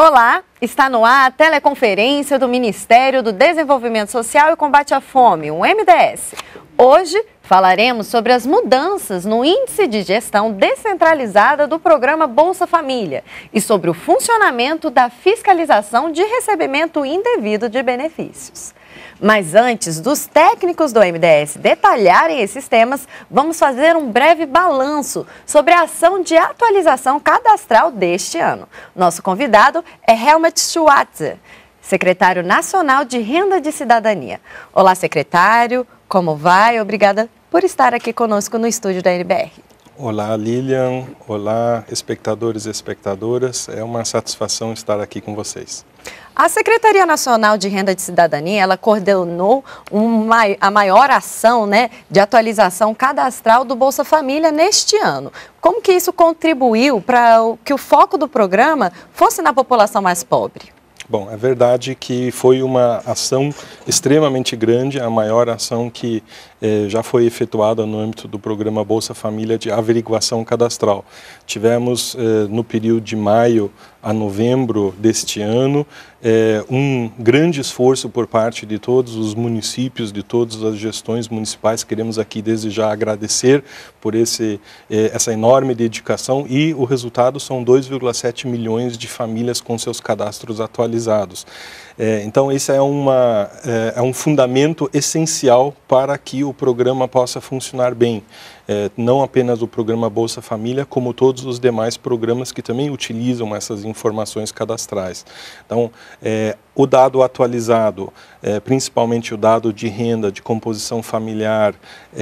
Olá, está no ar a teleconferência do Ministério do Desenvolvimento Social e Combate à Fome, o MDS. Hoje falaremos sobre as mudanças no Índice de Gestão Descentralizada do Programa Bolsa Família e sobre o funcionamento da fiscalização de recebimento indevido de benefícios. Mas antes dos técnicos do MDS detalharem esses temas, vamos fazer um breve balanço sobre a ação de atualização cadastral deste ano. Nosso convidado é Helmut Schwarzer, secretário nacional de Renda de Cidadania. Olá, secretário, como vai? Obrigada por estar aqui conosco no estúdio da NBR. Olá, Lilian. Olá, espectadores e espectadoras. É uma satisfação estar aqui com vocês. A Secretaria Nacional de Renda de Cidadania, ela coordenou a maior ação, de atualização cadastral do Bolsa Família neste ano. Como que isso contribuiu para que o foco do programa fosse na população mais pobre? Bom, é verdade que foi uma ação extremamente grande, a maior ação que já foi efetuada no âmbito do programa Bolsa Família de averiguação cadastral. Tivemos no período de maio a novembro deste ano um grande esforço por parte de todos os municípios, de todas as gestões municipais. Queremos aqui desde já agradecer por essa enorme dedicação, e o resultado são 2,7 milhões de famílias com seus cadastros atualizados. Então esse é um fundamento essencial para que o programa possa funcionar bem. Não apenas o programa Bolsa Família, como todos os demais programas que também utilizam essas informações cadastrais. Então, o dado atualizado, principalmente o dado de renda, de composição familiar,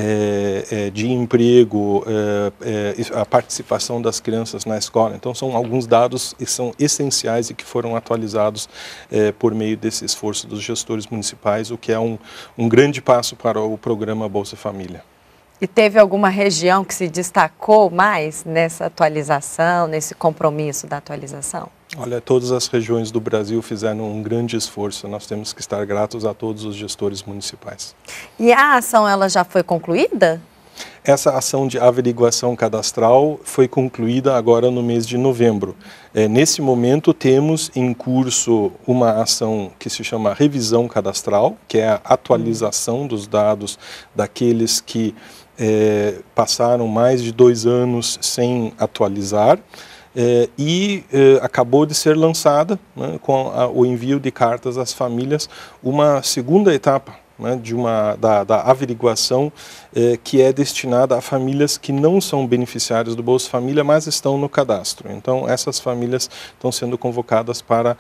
de emprego, a participação das crianças na escola. Então, são alguns dados que são essenciais e que foram atualizados por meio desse esforço dos gestores municipais, o que é um grande passo para o programa Bolsa Família. E teve alguma região que se destacou mais nessa atualização, nesse compromisso da atualização? Olha, todas as regiões do Brasil fizeram um grande esforço. Nós temos que estar gratos a todos os gestores municipais. E a ação, ela já foi concluída? Essa ação de averiguação cadastral foi concluída agora no mês de novembro. Nesse momento temos em curso uma ação que se chama revisão cadastral, que é a atualização dos dados daqueles que passaram mais de 2 anos sem atualizar. Acabou de ser lançada, com o envio de cartas às famílias, uma segunda etapa da averiguação que é destinada a famílias que não são beneficiárias do Bolsa Família, mas estão no cadastro. Então, essas famílias estão sendo convocadas para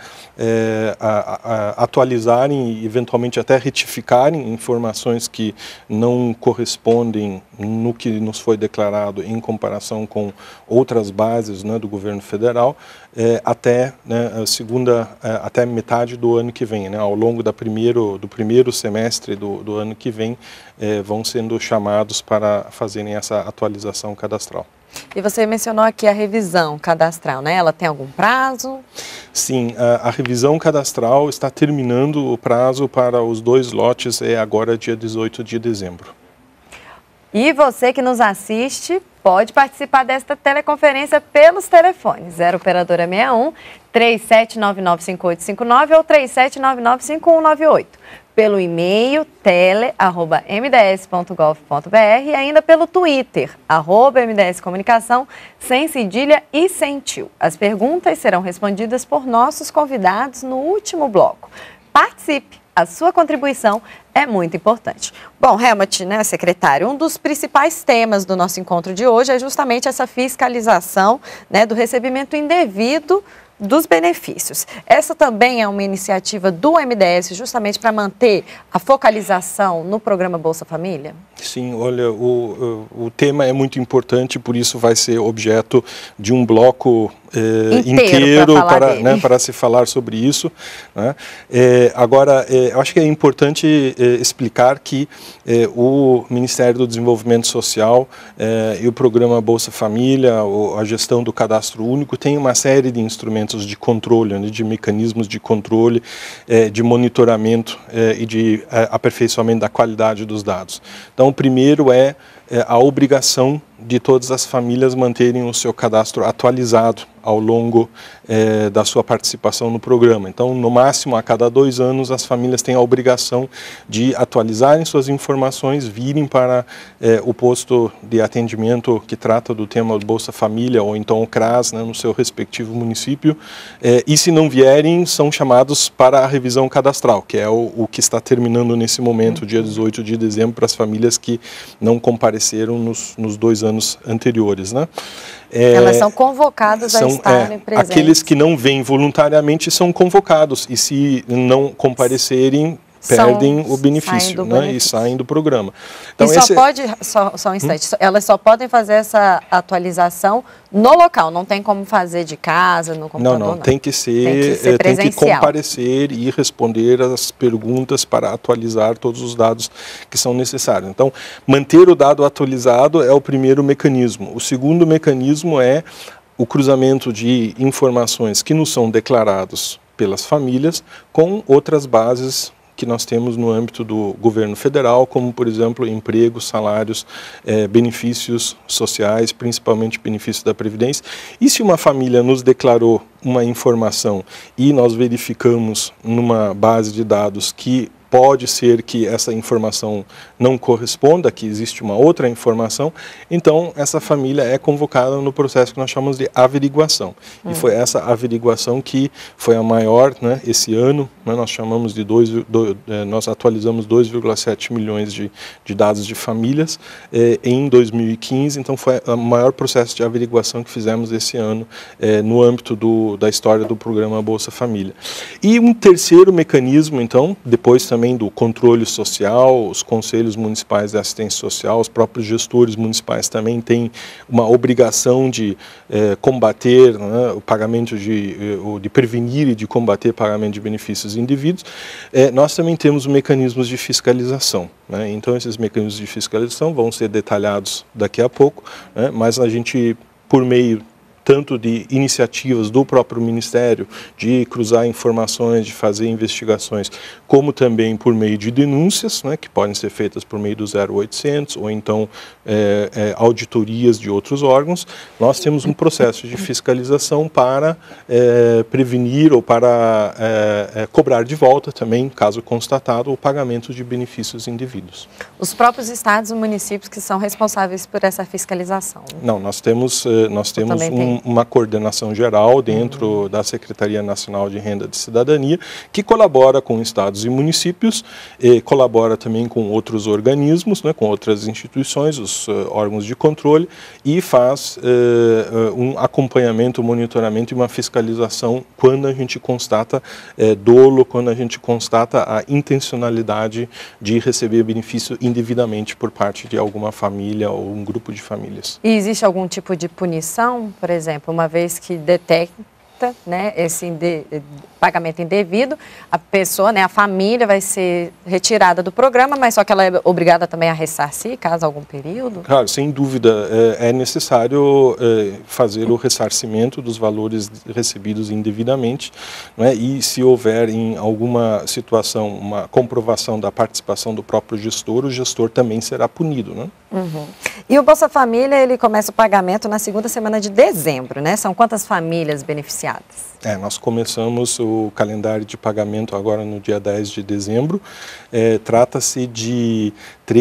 atualizarem e, eventualmente, até retificarem informações que não correspondem no que nos foi declarado em comparação com outras bases do governo federal, até até metade do ano que vem. Ao longo do primeiro semestre do ano que vem, vão sendo chamados para fazerem essa atualização cadastral. E você mencionou aqui a revisão cadastral, Ela tem algum prazo? Sim, a revisão cadastral está terminando o prazo para os 2 lotes, agora dia 18 de dezembro. E você que nos assiste pode participar desta teleconferência pelos telefones 0 operadora 61 37995859 ou 37995198. Pelo e-mail tele@mds.gov.br e ainda pelo Twitter, @mdscomunicação, sem cedilha e sem tio. As perguntas serão respondidas por nossos convidados no último bloco. Participe! A sua contribuição é muito importante. Bom, Helmut, secretário, um dos principais temas do nosso encontro de hoje é justamente essa fiscalização do recebimento indevido dos benefícios. Essa também é uma iniciativa do MDS justamente para manter a focalização no programa Bolsa Família? Sim, olha, o tema é muito importante, por isso vai ser objeto de um bloco inteiro para se falar sobre isso. Agora, eu acho que é importante explicar que o Ministério do Desenvolvimento Social e o programa Bolsa Família, a gestão do cadastro único, tem uma série de instrumentos de controle, de mecanismos de controle, de monitoramento e de aperfeiçoamento da qualidade dos dados. Então, o primeiro é a obrigação de todas as famílias manterem o seu cadastro atualizado ao longo da sua participação no programa. Então, no máximo, a cada 2 anos, as famílias têm a obrigação de atualizarem suas informações, virem para o posto de atendimento que trata do tema Bolsa Família, ou então o CRAS, né, no seu respectivo município, e se não vierem, são chamados para a revisão cadastral, que é o que está terminando nesse momento, dia 18 de dezembro, para as famílias que não compareceram nos 2 anos anteriores, né? Elas são convocadas a estarem presentes. Aqueles que não vêm voluntariamente são convocados, e se não comparecerem, perdem o benefício, né, e saem do programa. Então, só um instante, elas só podem fazer essa atualização no local, não tem como fazer de casa, no computador? Não, tem que ser tem que comparecer e responder as perguntas para atualizar todos os dados que são necessários. Então, manter o dado atualizado é o primeiro mecanismo. O segundo mecanismo é o cruzamento de informações que nos são declarados pelas famílias com outras bases que nós temos no âmbito do governo federal, como, por exemplo, empregos, salários, benefícios sociais, principalmente benefícios da Previdência. E se uma família nos declarou uma informação e nós verificamos numa base de dados que pode ser que essa informação não corresponda, que existe uma outra informação, então essa família é convocada no processo que nós chamamos de averiguação. E foi essa averiguação que foi a maior, né, esse ano, né, nós chamamos de nós atualizamos 2,7 milhões de dados de famílias em 2015, então foi o maior processo de averiguação que fizemos esse ano no âmbito da história do programa Bolsa Família. E um terceiro mecanismo, então, depois também do controle social, os conselhos municipais de assistência social, os próprios gestores municipais também têm uma obrigação de combater, né, o pagamento de prevenir e de combater pagamento de benefícios indevidos. Nós também temos mecanismos de fiscalização, né? Então esses mecanismos de fiscalização vão ser detalhados daqui a pouco, né? Mas a gente, por meio tanto de iniciativas do próprio Ministério, de cruzar informações, de fazer investigações, como também por meio de denúncias, né, que podem ser feitas por meio do 0800, ou então auditorias de outros órgãos. Nós temos um processo de fiscalização para prevenir ou para cobrar de volta também, caso constatado, o pagamento de benefícios indevidos. Os próprios estados e municípios que são responsáveis por essa fiscalização? Não, nós temos uma coordenação geral dentro da Secretaria Nacional de Renda de Cidadania, que colabora com estados e municípios, colabora também com outros organismos, né, com outras instituições, os órgãos de controle, e faz um acompanhamento, monitoramento e uma fiscalização quando a gente constata dolo, quando a gente constata a intencionalidade de receber benefício indevidamente por parte de alguma família ou um grupo de famílias. E existe algum tipo de punição, por exemplo, uma vez que detecta, né, esse pagamento indevido, a pessoa, né, a família vai ser retirada do programa, mas só que ela é obrigada também a ressarcir, caso algum período? Claro, sem dúvida, é necessário fazer o ressarcimento dos valores recebidos indevidamente, né, e se houver em alguma situação uma comprovação da participação do próprio gestor, o gestor também será punido, né? Uhum. E o Bolsa Família, ele começa o pagamento na segunda semana de dezembro, né? São quantas famílias beneficiadas? Nós começamos o calendário de pagamento agora no dia 10 de dezembro. Trata-se de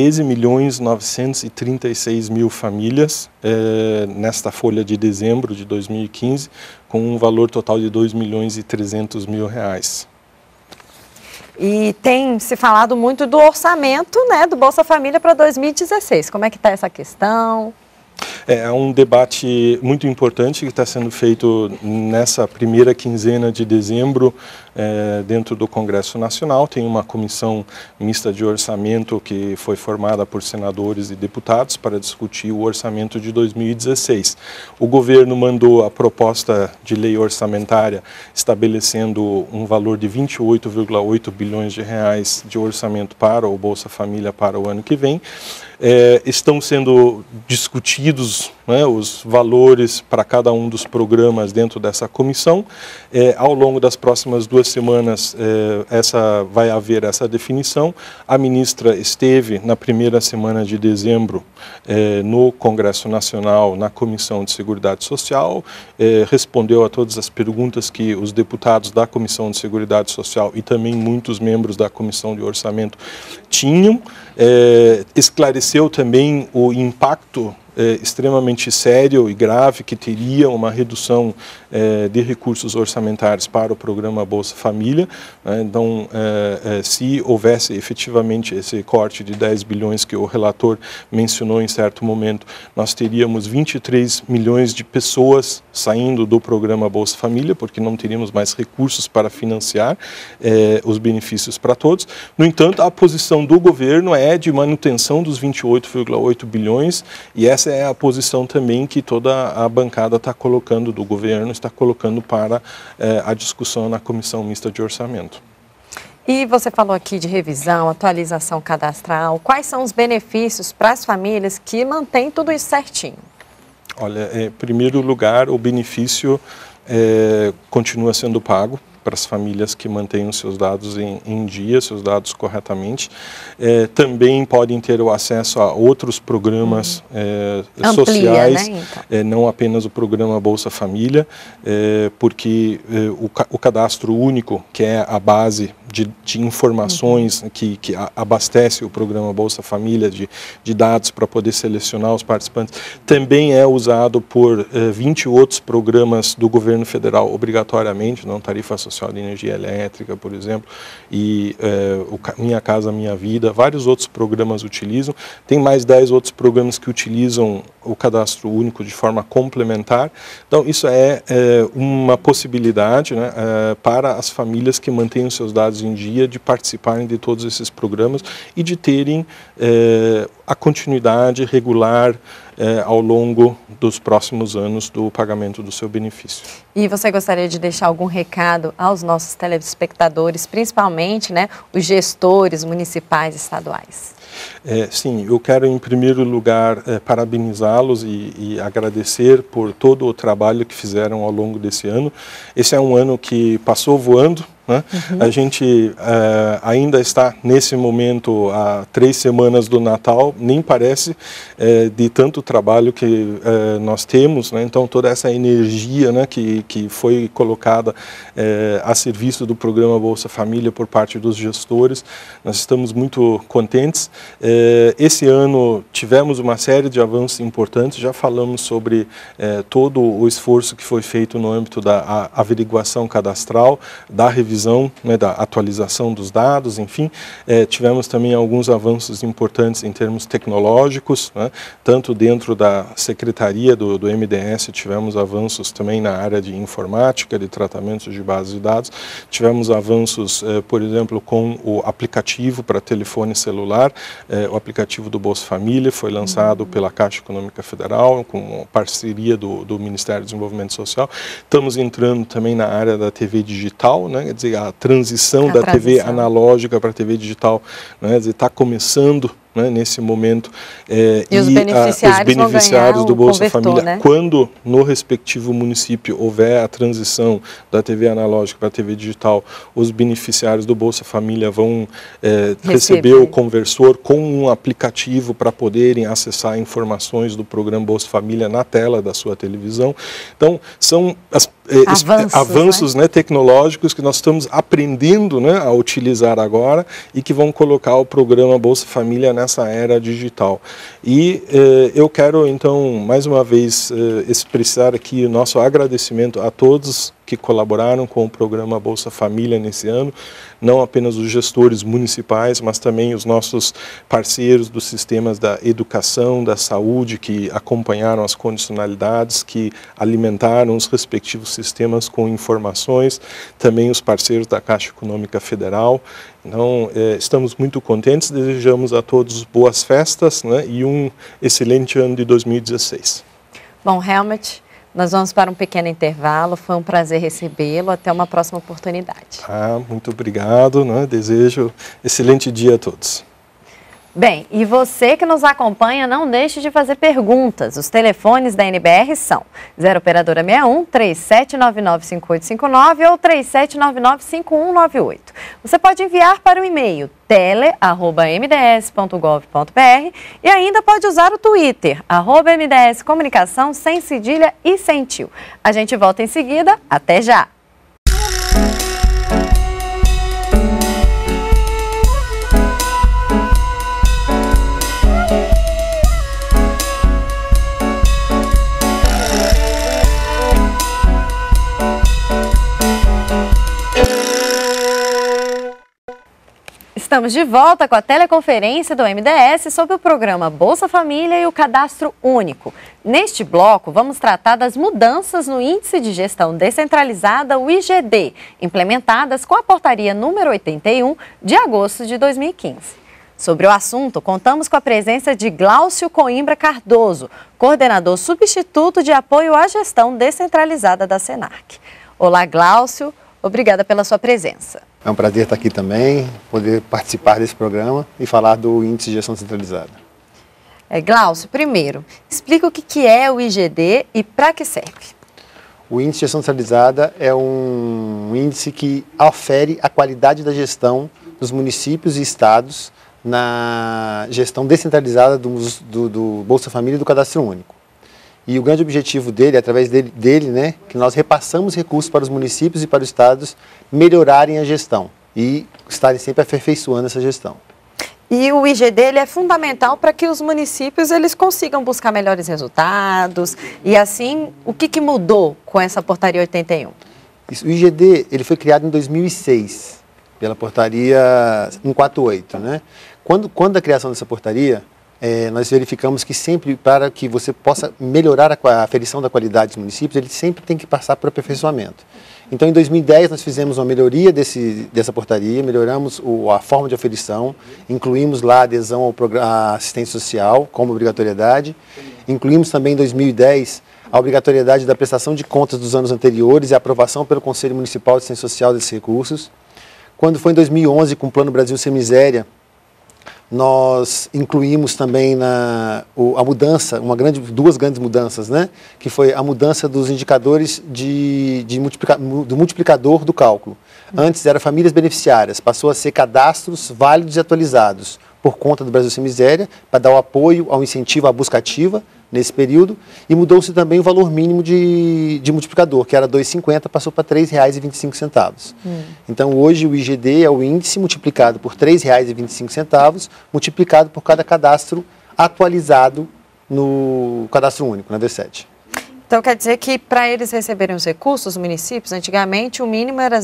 13.936.000 famílias nesta folha de dezembro de 2015, com um valor total de R$2.300.000. E tem se falado muito do orçamento, né, do Bolsa Família para 2016. Como é que está essa questão? É um debate muito importante que está sendo feito nessa primeira quinzena de dezembro dentro do Congresso Nacional. Tem uma comissão mista de orçamento que foi formada por senadores e deputados para discutir o orçamento de 2016. O governo mandou a proposta de lei orçamentária estabelecendo um valor de 28,8 bilhões de reais de orçamento para o Bolsa Família para o ano que vem. Estão sendo discutidos né, os valores para cada um dos programas dentro dessa comissão. Ao longo das próximas 2 semanas vai haver essa definição. A ministra esteve na primeira semana de dezembro no Congresso Nacional, na Comissão de Seguridade Social, respondeu a todas as perguntas que os deputados da Comissão de Seguridade Social e também muitos membros da Comissão de Orçamento tinham, esclareceu também o impacto extremamente sério e grave que teria uma redução de recursos orçamentários para o programa Bolsa Família. Então, se houvesse efetivamente esse corte de 10 bilhões que o relator mencionou em certo momento, nós teríamos 23 milhões de pessoas saindo do programa Bolsa Família, porque não teríamos mais recursos para financiar os benefícios para todos. No entanto, a posição do governo é de manutenção dos 28,8 bilhões, e essa é a posição também que toda a bancada está colocando, do governo, está colocando para a discussão na Comissão Mista de Orçamento. E você falou aqui de revisão, atualização cadastral. Quais são os benefícios para as famílias que mantêm tudo isso certinho? Olha, em primeiro lugar, o benefício continua sendo pago para as famílias que mantêm os seus dados em dia, seus dados corretamente. Também podem ter o acesso a outros programas sociais, né, então? Não apenas o programa Bolsa Família, porque o cadastro único, que é a base de informações que abastece o programa Bolsa Família de dados para poder selecionar os participantes, também é usado por 20 outros programas do governo federal obrigatoriamente, não tarifa social de energia elétrica, por exemplo, e Minha Casa Minha Vida, vários outros programas utilizam. Tem mais 10 outros programas que utilizam o cadastro único de forma complementar. Então, isso é uma possibilidade, né, para as famílias que mantêm os seus dados em dia de participarem de todos esses programas e de terem a continuidade regular ao longo dos próximos anos do pagamento do seu benefício. E você gostaria de deixar algum recado aos nossos telespectadores, principalmente, né, os gestores municipais e estaduais? Sim, eu quero em primeiro lugar parabenizá-los e agradecer por todo o trabalho que fizeram ao longo desse ano. Esse é um ano que passou voando, né? A gente ainda está nesse momento há 3 semanas do Natal, nem parece de tanto trabalho que nós temos, né? Então toda essa energia, né, que foi colocada a serviço do programa Bolsa Família por parte dos gestores, nós estamos muito contentes. Esse ano tivemos uma série de avanços importantes, já falamos sobre todo o esforço que foi feito no âmbito da averiguação cadastral, da revisão, né, da atualização dos dados, enfim. Tivemos também alguns avanços importantes em termos tecnológicos, né, tanto dentro da Secretaria do MDS, tivemos avanços também na área de informática, de tratamentos de bases de dados, tivemos avanços, por exemplo, com o aplicativo para telefone celular. O aplicativo do Bolsa Família foi lançado pela Caixa Econômica Federal, com parceria do Ministério do Desenvolvimento Social. Estamos entrando também na área da TV digital, né? Quer dizer, a transição da TV analógica para a TV digital, né? Está começando, né, nesse momento, e os beneficiários do Bolsa Família, né? Quando no respectivo município houver a transição da TV analógica para a TV digital, os beneficiários do Bolsa Família vão receber o conversor com um aplicativo para poderem acessar informações do programa Bolsa Família na tela da sua televisão. Então, são avanços, né, tecnológicos que nós estamos aprendendo, né, a utilizar agora e que vão colocar o programa Bolsa Família nessa era digital. E eu quero, então, mais uma vez, expressar aqui o nosso agradecimento a todos que colaboraram com o programa Bolsa Família nesse ano, não apenas os gestores municipais, mas também os nossos parceiros dos sistemas da educação, da saúde, que acompanharam as condicionalidades, que alimentaram os respectivos sistemas com informações, também os parceiros da Caixa Econômica Federal. Então, estamos muito contentes, desejamos a todos boas festas, né, e um excelente ano de 2016. Bom, Helmut, nós vamos para um pequeno intervalo, foi um prazer recebê-lo, até uma próxima oportunidade. Muito obrigado, né? Desejo excelente dia a todos. Bem, e você que nos acompanha, não deixe de fazer perguntas. Os telefones da NBR são 0 operadora 61 37995859 ou 37995198. Você pode enviar para o e-mail tele@mds.gov.br e ainda pode usar o Twitter, @MDS Comunicação, sem cedilha e sem tio. A gente volta em seguida. Até já! Estamos de volta com a teleconferência do MDS sobre o programa Bolsa Família e o Cadastro Único. Neste bloco, vamos tratar das mudanças no Índice de Gestão Descentralizada, o IGD, implementadas com a portaria número 81 de agosto de 2015. Sobre o assunto, contamos com a presença de Glaucio Coimbra Cardoso, coordenador substituto de apoio à gestão descentralizada da Senac. Olá, Glaucio, obrigada pela sua presença. É um prazer estar aqui também, poder participar desse programa e falar do Índice de Gestão Descentralizada. Glaucio, primeiro, explica o que é o IGD e para que serve. O Índice de Gestão Descentralizada é um índice que afere a qualidade da gestão dos municípios e estados na gestão descentralizada do Bolsa Família e do Cadastro Único. E o grande objetivo dele, através dele, né, que nós repassamos recursos para os municípios e para os estados melhorarem a gestão e estarem sempre aperfeiçoando essa gestão. E o IGD ele é fundamental para que os municípios eles consigam buscar melhores resultados. E assim, o que mudou com essa portaria 81? O IGD ele foi criado em 2006, pela portaria 148. Né? Quando a criação dessa portaria, nós verificamos que sempre, para que você possa melhorar a aferição da qualidade dos municípios, ele sempre tem que passar por aperfeiçoamento. Então, em 2010, nós fizemos uma melhoria dessa portaria, melhoramos a forma de aferição, incluímos lá a adesão à assistência social como obrigatoriedade, incluímos também em 2010 a obrigatoriedade da prestação de contas dos anos anteriores e a aprovação pelo Conselho Municipal de Assistência Social desses recursos. Quando foi em 2011, com o Plano Brasil Sem Miséria, nós incluímos também a mudança, duas grandes mudanças, né? Que foi a mudança dos indicadores do multiplicador do cálculo. Antes era famílias beneficiárias, passou a ser cadastros válidos e atualizados por conta do Brasil Sem Miséria, para dar o apoio ao incentivo à busca ativa nesse período, e mudou-se também o valor mínimo de multiplicador, que era R$ 2,50, passou para R$ 3,25. Então, hoje, o IGD é o índice multiplicado por R$ 3,25, multiplicado por cada cadastro atualizado no Cadastro Único, na D7. Então, quer dizer que para eles receberem os recursos, os municípios, antigamente o mínimo era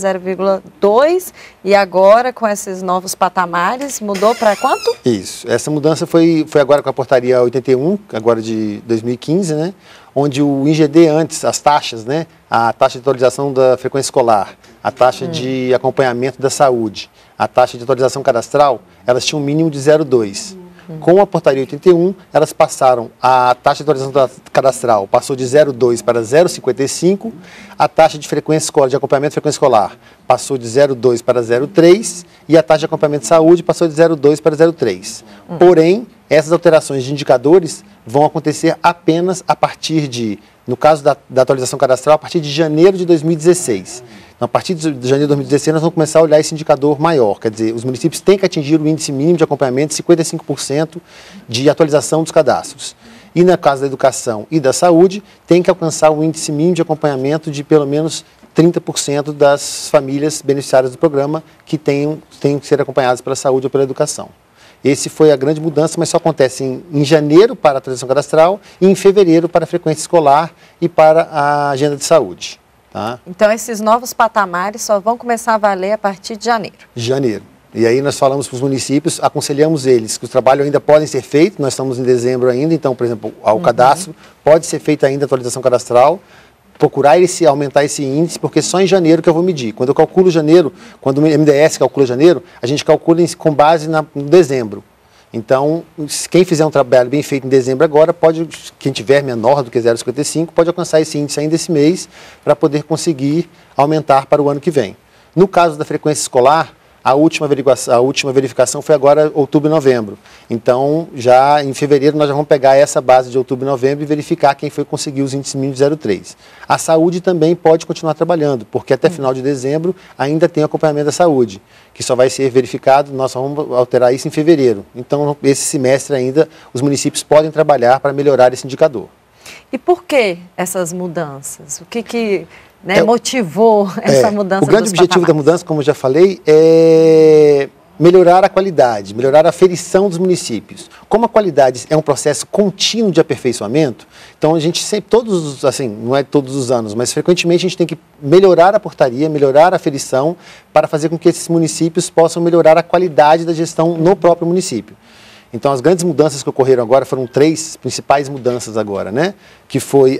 0,2 e agora, com esses novos patamares, mudou para quanto? Isso. Essa mudança foi agora com a portaria 81, agora de 2015, né? Onde o IGD antes, as taxas, né? A taxa de atualização da frequência escolar, a taxa de acompanhamento da saúde, a taxa de atualização cadastral, elas tinham um mínimo de 0,2. Com a portaria 81, elas passaram, a taxa de atualização cadastral passou de 0,2 para 0,55, a taxa de frequência escolar, de acompanhamento de frequência escolar passou de 0,2 para 0,3 e a taxa de acompanhamento de saúde passou de 0,2 para 0,3. Porém, essas alterações de indicadores vão acontecer apenas a partir de, no caso da atualização cadastral, a partir de janeiro de 2016. Então, a partir de janeiro de 2016, nós vamos começar a olhar esse indicador maior, quer dizer, os municípios têm que atingir o índice mínimo de acompanhamento de 55% de atualização dos cadastros. E na caso da educação e da saúde, tem que alcançar o índice mínimo de acompanhamento de pelo menos 30% das famílias beneficiárias do programa que têm que ser acompanhadas pela saúde ou pela educação. Esse foi a grande mudança, mas só acontece em janeiro para a atualização cadastral e em fevereiro para a frequência escolar e para a agenda de saúde. Tá? Então, esses novos patamares só vão começar a valer a partir de janeiro. Janeiro. E aí nós falamos para os municípios, aconselhamos eles que os trabalhos ainda podem ser feitos, nós estamos em dezembro ainda, então, por exemplo, ao cadastro, pode ser feita ainda a atualização cadastral, procurar aumentar esse índice, porque só em janeiro que eu vou medir. Quando eu calculo janeiro, quando o MDS calcula janeiro, a gente calcula com base no dezembro. Então, quem fizer um trabalho bem feito em dezembro agora, quem tiver menor do que 0,55, pode alcançar esse índice ainda esse mês, para poder conseguir aumentar para o ano que vem. No caso da frequência escolar, A última verificação foi agora outubro e novembro. Então, já em fevereiro, nós já vamos pegar essa base de outubro e novembro e verificar quem foi conseguir os índices mínimos de 0,3. A saúde também pode continuar trabalhando, porque até final de dezembro ainda tem acompanhamento da saúde, que só vai ser verificado, nós só vamos alterar isso em fevereiro. Então, esse semestre ainda, os municípios podem trabalhar para melhorar esse indicador. E por que essas mudanças? O que motivou essa mudança? O grande objetivo da mudança, como eu já falei, é melhorar a qualidade, melhorar a aferição dos municípios. Como a qualidade é um processo contínuo de aperfeiçoamento, então a gente sempre, não é todos os anos, mas frequentemente a gente tem que melhorar a portaria, melhorar a aferição, para fazer com que esses municípios possam melhorar a qualidade da gestão no próprio município. Então, as grandes mudanças que ocorreram agora foram 3 principais mudanças agora, né? Que foi,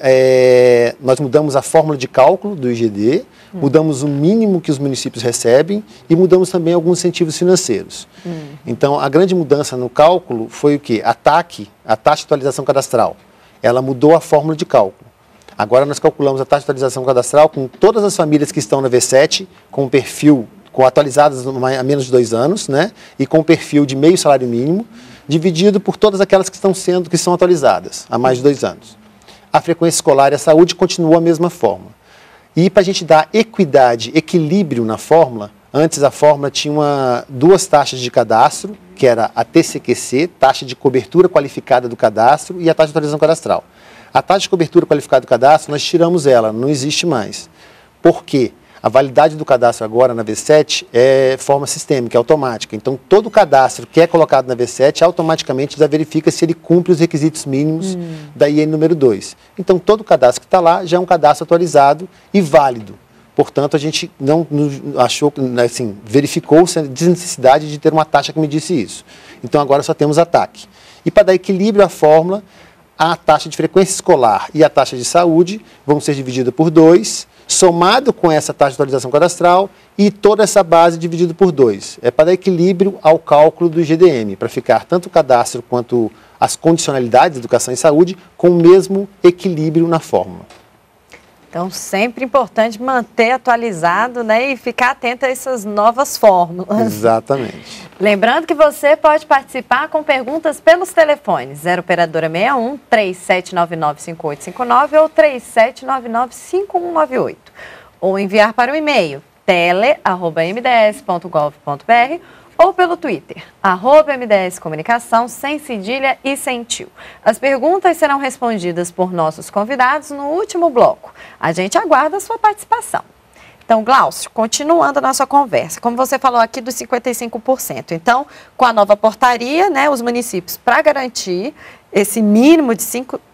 nós mudamos a fórmula de cálculo do IGD, mudamos o mínimo que os municípios recebem e mudamos também alguns incentivos financeiros. Então, a grande mudança no cálculo foi o quê? A taxa de atualização cadastral. Ela mudou a fórmula de cálculo. Agora, nós calculamos a taxa de atualização cadastral com todas as famílias que estão na V7, com o perfil, atualizadas há menos de 2 anos, né? E com o perfil de meio salário mínimo, dividido por todas aquelas que são atualizadas há mais de 2 anos. A frequência escolar e a saúde continuou a mesma forma. E para a gente dar equidade, equilíbrio na fórmula, antes a fórmula tinha 2 taxas de cadastro, que era a TCQC, taxa de cobertura qualificada do cadastro, e a taxa de atualização cadastral. A taxa de cobertura qualificada do cadastro, nós tiramos ela, não existe mais. Por quê? A validade do cadastro agora na V7 é forma sistêmica, é automática. Então, todo cadastro que é colocado na V7, automaticamente já verifica se ele cumpre os requisitos mínimos da IN número 2. Então, todo cadastro que está lá já é um cadastro atualizado e válido. Portanto, a gente não achou, assim, verificou-se a desnecessidade de ter uma taxa que me disse isso. Então, agora só temos a TAC. E para dar equilíbrio à fórmula, a taxa de frequência escolar e a taxa de saúde vão ser divididas por 2, somado com essa taxa de atualização cadastral e toda essa base dividida por 2. É para dar equilíbrio ao cálculo do IGDM, para ficar tanto o cadastro quanto as condicionalidades de educação e saúde com o mesmo equilíbrio na fórmula. Então, sempre importante manter atualizado, né, e ficar atento a essas novas fórmulas. Exatamente. Lembrando que você pode participar com perguntas pelos telefones 0 operadora 61 3799 5859 ou 3799 5198 ou enviar para o e-mail tele@mds.gov.br ou pelo Twitter, @MDS Comunicação, sem cedilha e sem tio. As perguntas serão respondidas por nossos convidados no último bloco. A gente aguarda a sua participação. Então, Glaucio, continuando a nossa conversa, como você falou aqui dos 55%, então, com a nova portaria, né, os municípios, para garantir esse mínimo de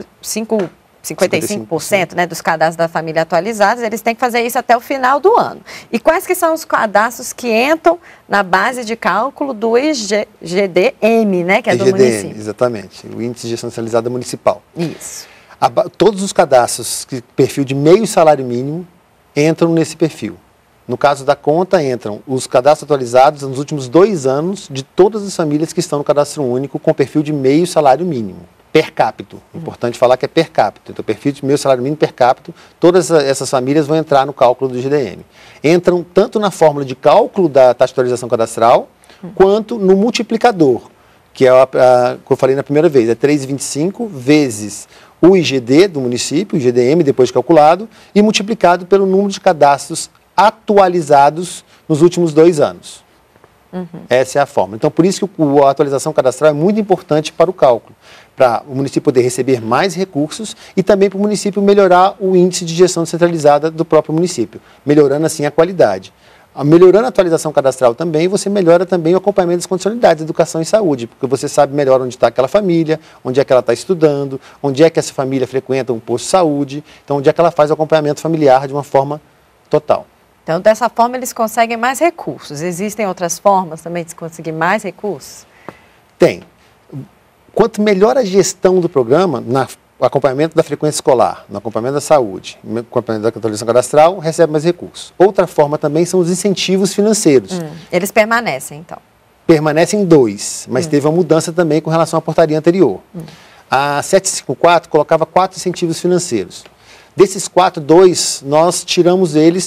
55%, né, dos cadastros da família atualizados, eles têm que fazer isso até o final do ano. E quais que são os cadastros que entram na base de cálculo do IGDM, né, que é do município? Exatamente, o Índice de Gestão Centralizada Municipal. Isso. Todos os cadastros que perfil de meio salário mínimo entram nesse perfil. No caso da conta, entram os cadastros atualizados nos últimos 2 anos de todas as famílias que estão no cadastro único com perfil de meio salário mínimo. Per capita. Importante falar que é per capita. Então, perfil de meio salário mínimo per capita, todas essas famílias vão entrar no cálculo do IGDM. Entram tanto na fórmula de cálculo da taxa de atualização cadastral, quanto no multiplicador, que é que eu falei na primeira vez, é 3,25 vezes o IGD do município, o IGDM, depois calculado, e multiplicado pelo número de cadastros atualizados nos últimos 2 anos. Essa é a forma. Então, por isso que a atualização cadastral é muito importante para o cálculo, para o município poder receber mais recursos e também para o município melhorar o índice de gestão descentralizada do próprio município, melhorando assim a qualidade. Melhorando a atualização cadastral também, você melhora também o acompanhamento das condicionalidades de educação e saúde, porque você sabe melhor onde está aquela família, onde é que ela está estudando, onde é que essa família frequenta um posto de saúde, então onde é que ela faz o acompanhamento familiar de uma forma total. Então, dessa forma, eles conseguem mais recursos. Existem outras formas também de se conseguir mais recursos? Tem. Quanto melhor a gestão do programa, no acompanhamento da frequência escolar, no acompanhamento da saúde, no acompanhamento da atualização cadastral, recebe mais recursos. Outra forma também são os incentivos financeiros. Eles permanecem, então? Permanecem 2, mas teve uma mudança também com relação à portaria anterior. A 754 colocava 4 incentivos financeiros. Desses 4, 2, nós tiramos eles por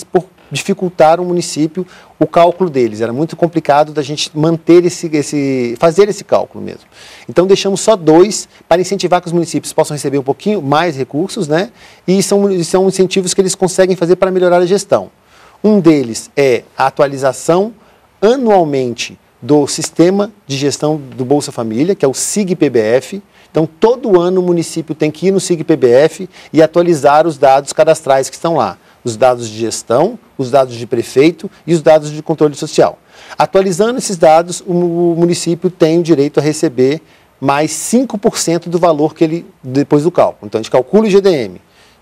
dificultaram o município o cálculo deles. Era muito complicado da gente manter fazer esse cálculo mesmo. Então deixamos só 2 para incentivar que os municípios possam receber um pouquinho mais recursos, né? E são incentivos que eles conseguem fazer para melhorar a gestão. Um deles é a atualização anualmente do sistema de gestão do Bolsa Família, que é o SIG-PBF. Então, todo ano o município tem que ir no SIG-PBF e atualizar os dados cadastrais que estão lá. Os dados de gestão, os dados de prefeito e os dados de controle social. Atualizando esses dados, o município tem o direito a receber mais 5% do valor que ele, depois do cálculo. Então, a gente calcula o GDM,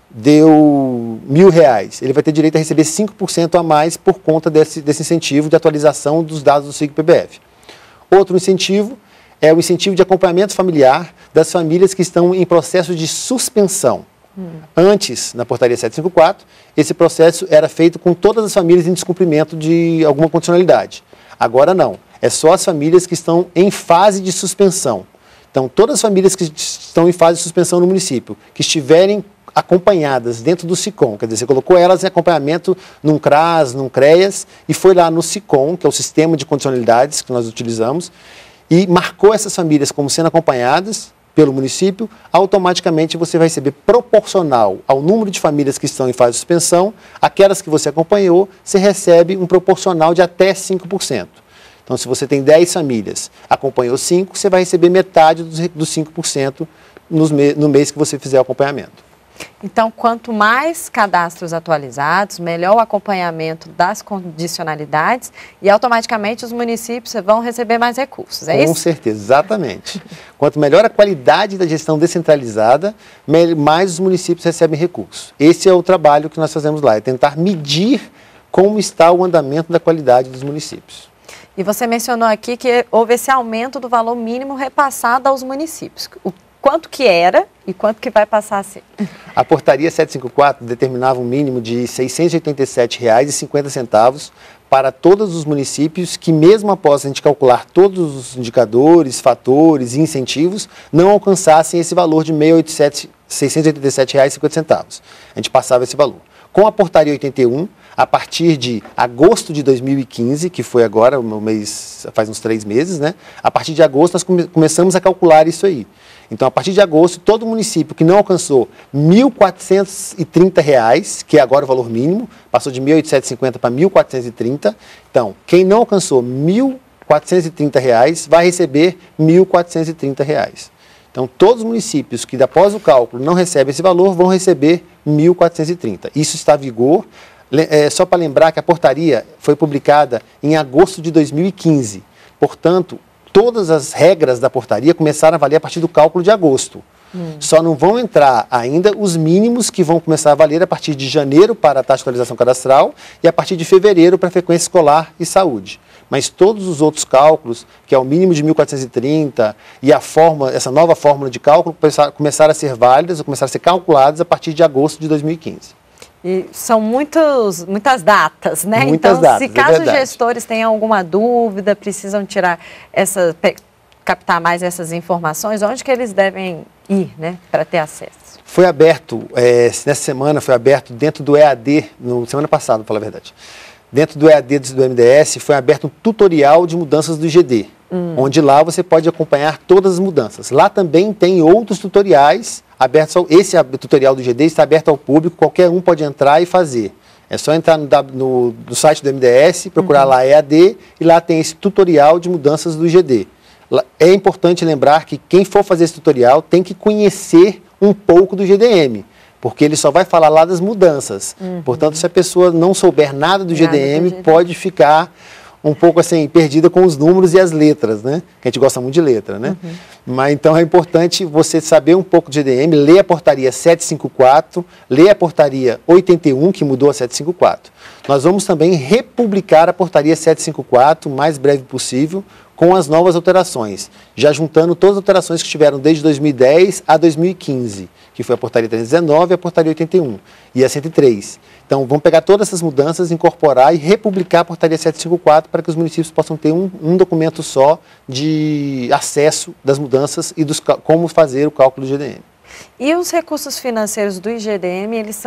deu R$1.000, ele vai ter direito a receber 5% a mais por conta desse incentivo de atualização dos dados do SIG-PBF. Outro incentivo é o incentivo de acompanhamento familiar das famílias que estão em processo de suspensão. Antes, na portaria 754, esse processo era feito com todas as famílias em descumprimento de alguma condicionalidade. Agora não, é só as famílias que estão em fase de suspensão. Então, todas as famílias que estão em fase de suspensão no município, que estiverem acompanhadas dentro do SICOM, quer dizer, você colocou elas em acompanhamento num CRAS, num CREAS, e foi lá no SICOM, que é o sistema de condicionalidades que nós utilizamos, e marcou essas famílias como sendo acompanhadas pelo município, automaticamente você vai receber proporcional ao número de famílias que estão em fase de suspensão, aquelas que você acompanhou, você recebe um proporcional de até 5%. Então, se você tem 10 famílias, acompanhou 5, você vai receber metade dos 5% no mês que você fizer o acompanhamento. Então, quanto mais cadastros atualizados, melhor o acompanhamento das condicionalidades e automaticamente os municípios vão receber mais recursos, é isso? Com certeza, exatamente. Quanto melhor a qualidade da gestão descentralizada, mais os municípios recebem recursos. Esse é o trabalho que nós fazemos lá, é tentar medir como está o andamento da qualidade dos municípios. E você mencionou aqui que houve esse aumento do valor mínimo repassado aos municípios. Quanto que era e quanto que vai passar a ser? A portaria 754 determinava um mínimo de R$ 687,50 para todos os municípios que, mesmo após a gente calcular todos os indicadores, fatores e incentivos, não alcançassem esse valor de R$ 687,50. A gente passava esse valor. Com a portaria 81, a partir de agosto de 2015, que foi agora, faz uns 3 meses, né? A partir de agosto nós começamos a calcular isso aí. Então, a partir de agosto, todo município que não alcançou R$ 1.430, que é agora o valor mínimo, passou de R$ 1.850 para R$ 1.430. Então, quem não alcançou R$ 1.430 vai receber R$ 1.430. Então, todos os municípios que, após o cálculo, não recebem esse valor, vão receber R$ 1.430. Isso está em vigor. Só para lembrar que a portaria foi publicada em agosto de 2015. Portanto, todas as regras da portaria começaram a valer a partir do cálculo de agosto. Só não vão entrar ainda os mínimos que vão começar a valer a partir de janeiro para a taxa de atualização cadastral e a partir de fevereiro para a frequência escolar e saúde. Mas todos os outros cálculos, que é o mínimo de 1.430 e essa nova fórmula de cálculo, começaram a ser válidas ou começaram a ser calculadas a partir de agosto de 2015. E são muitas datas, né? Muitas datas, se caso os gestores tenham alguma dúvida, precisam captar mais essas informações, onde que eles devem ir, né, para ter acesso? Foi aberto, nessa semana, foi aberto dentro do EAD, semana passada, para falar a verdade. Dentro do EAD do MDS foi aberto um tutorial de mudanças do IGD, onde lá você pode acompanhar todas as mudanças. Lá também tem outros tutoriais abertos. Esse tutorial do IGD está aberto ao público, qualquer um pode entrar e fazer. É só entrar no site do MDS, procurar lá EAD e lá tem esse tutorial de mudanças do IGD. É importante lembrar que quem for fazer esse tutorial tem que conhecer um pouco do GDM. Porque ele só vai falar lá das mudanças. Portanto, se a pessoa não souber nada do GDM, pode ficar um pouco assim, perdida com os números e as letras, né? Que a gente gosta muito de letra, né? Mas então é importante você saber um pouco de GDM, ler a portaria 754, ler a portaria 81, que mudou a 754. Nós vamos também republicar a portaria 754 o mais breve possível, com as novas alterações, já juntando todas as alterações que tiveram desde 2010 a 2015, que foi a portaria 319 e a portaria 81, e a 103. Então, vamos pegar todas essas mudanças, incorporar e republicar a portaria 754 para que os municípios possam ter um documento só de acesso das mudanças e como fazer o cálculo do GDM. E os recursos financeiros do IGDM, eles são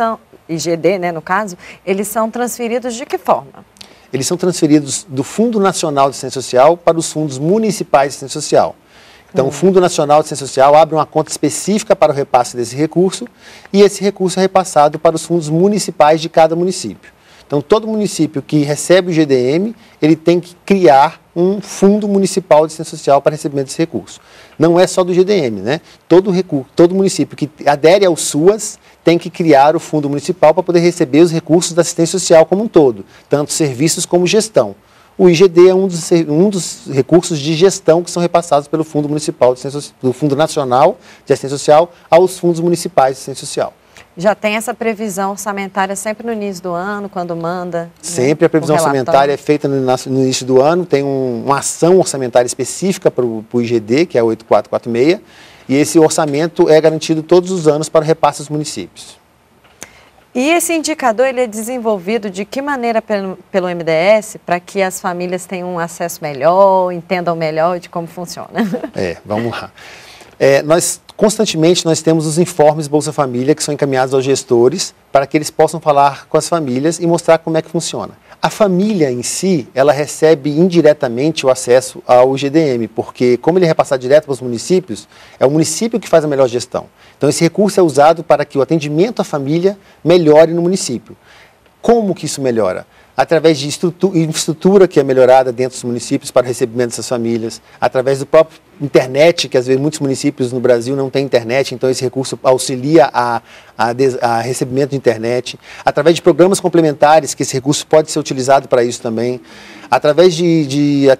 IGD, né, no caso, eles são transferidos de que forma? Eles são transferidos do Fundo Nacional de Assistência Social para os fundos municipais de assistência social. Então, o Fundo Nacional de Assistência Social abre uma conta específica para o repasse desse recurso e esse recurso é repassado para os fundos municipais de cada município. Então, todo município que recebe o GDM, ele tem que criar um fundo municipal de assistência social para recebimento desse recurso. Não é só do GDM, né? Todo município que adere ao SUAS tem que criar o fundo municipal para poder receber os recursos da assistência social como um todo, tanto serviços como gestão. O IGD é um dos recursos de gestão que são repassados pelo Fundo Municipal de Assistência, do Fundo Nacional de Assistência Social aos fundos municipais de assistência social. Já tem essa previsão orçamentária sempre no início do ano, quando manda? Sempre, né, a previsão orçamentária é feita no início do ano, tem uma ação orçamentária específica para o IGD, que é a 8446, e esse orçamento é garantido todos os anos para o repasse aos municípios. E esse indicador ele é desenvolvido de que maneira pelo MDS para que as famílias tenham um acesso melhor, entendam melhor de como funciona? Vamos lá. Constantemente nós temos os informes Bolsa Família que são encaminhados aos gestores para que eles possam falar com as famílias e mostrar como é que funciona. A família em si, ela recebe indiretamente o acesso ao GDM, porque como ele é repassado direto para os municípios, é o município que faz a melhor gestão. Então esse recurso é usado para que o atendimento à família melhore no município. Como que isso melhora? Através de infraestrutura que é melhorada dentro dos municípios para o recebimento dessas famílias, através do próprio internet, que às vezes muitos municípios no Brasil não têm internet, então esse recurso auxilia a recebimento de internet, através de programas complementares, que esse recurso pode ser utilizado para isso também, através de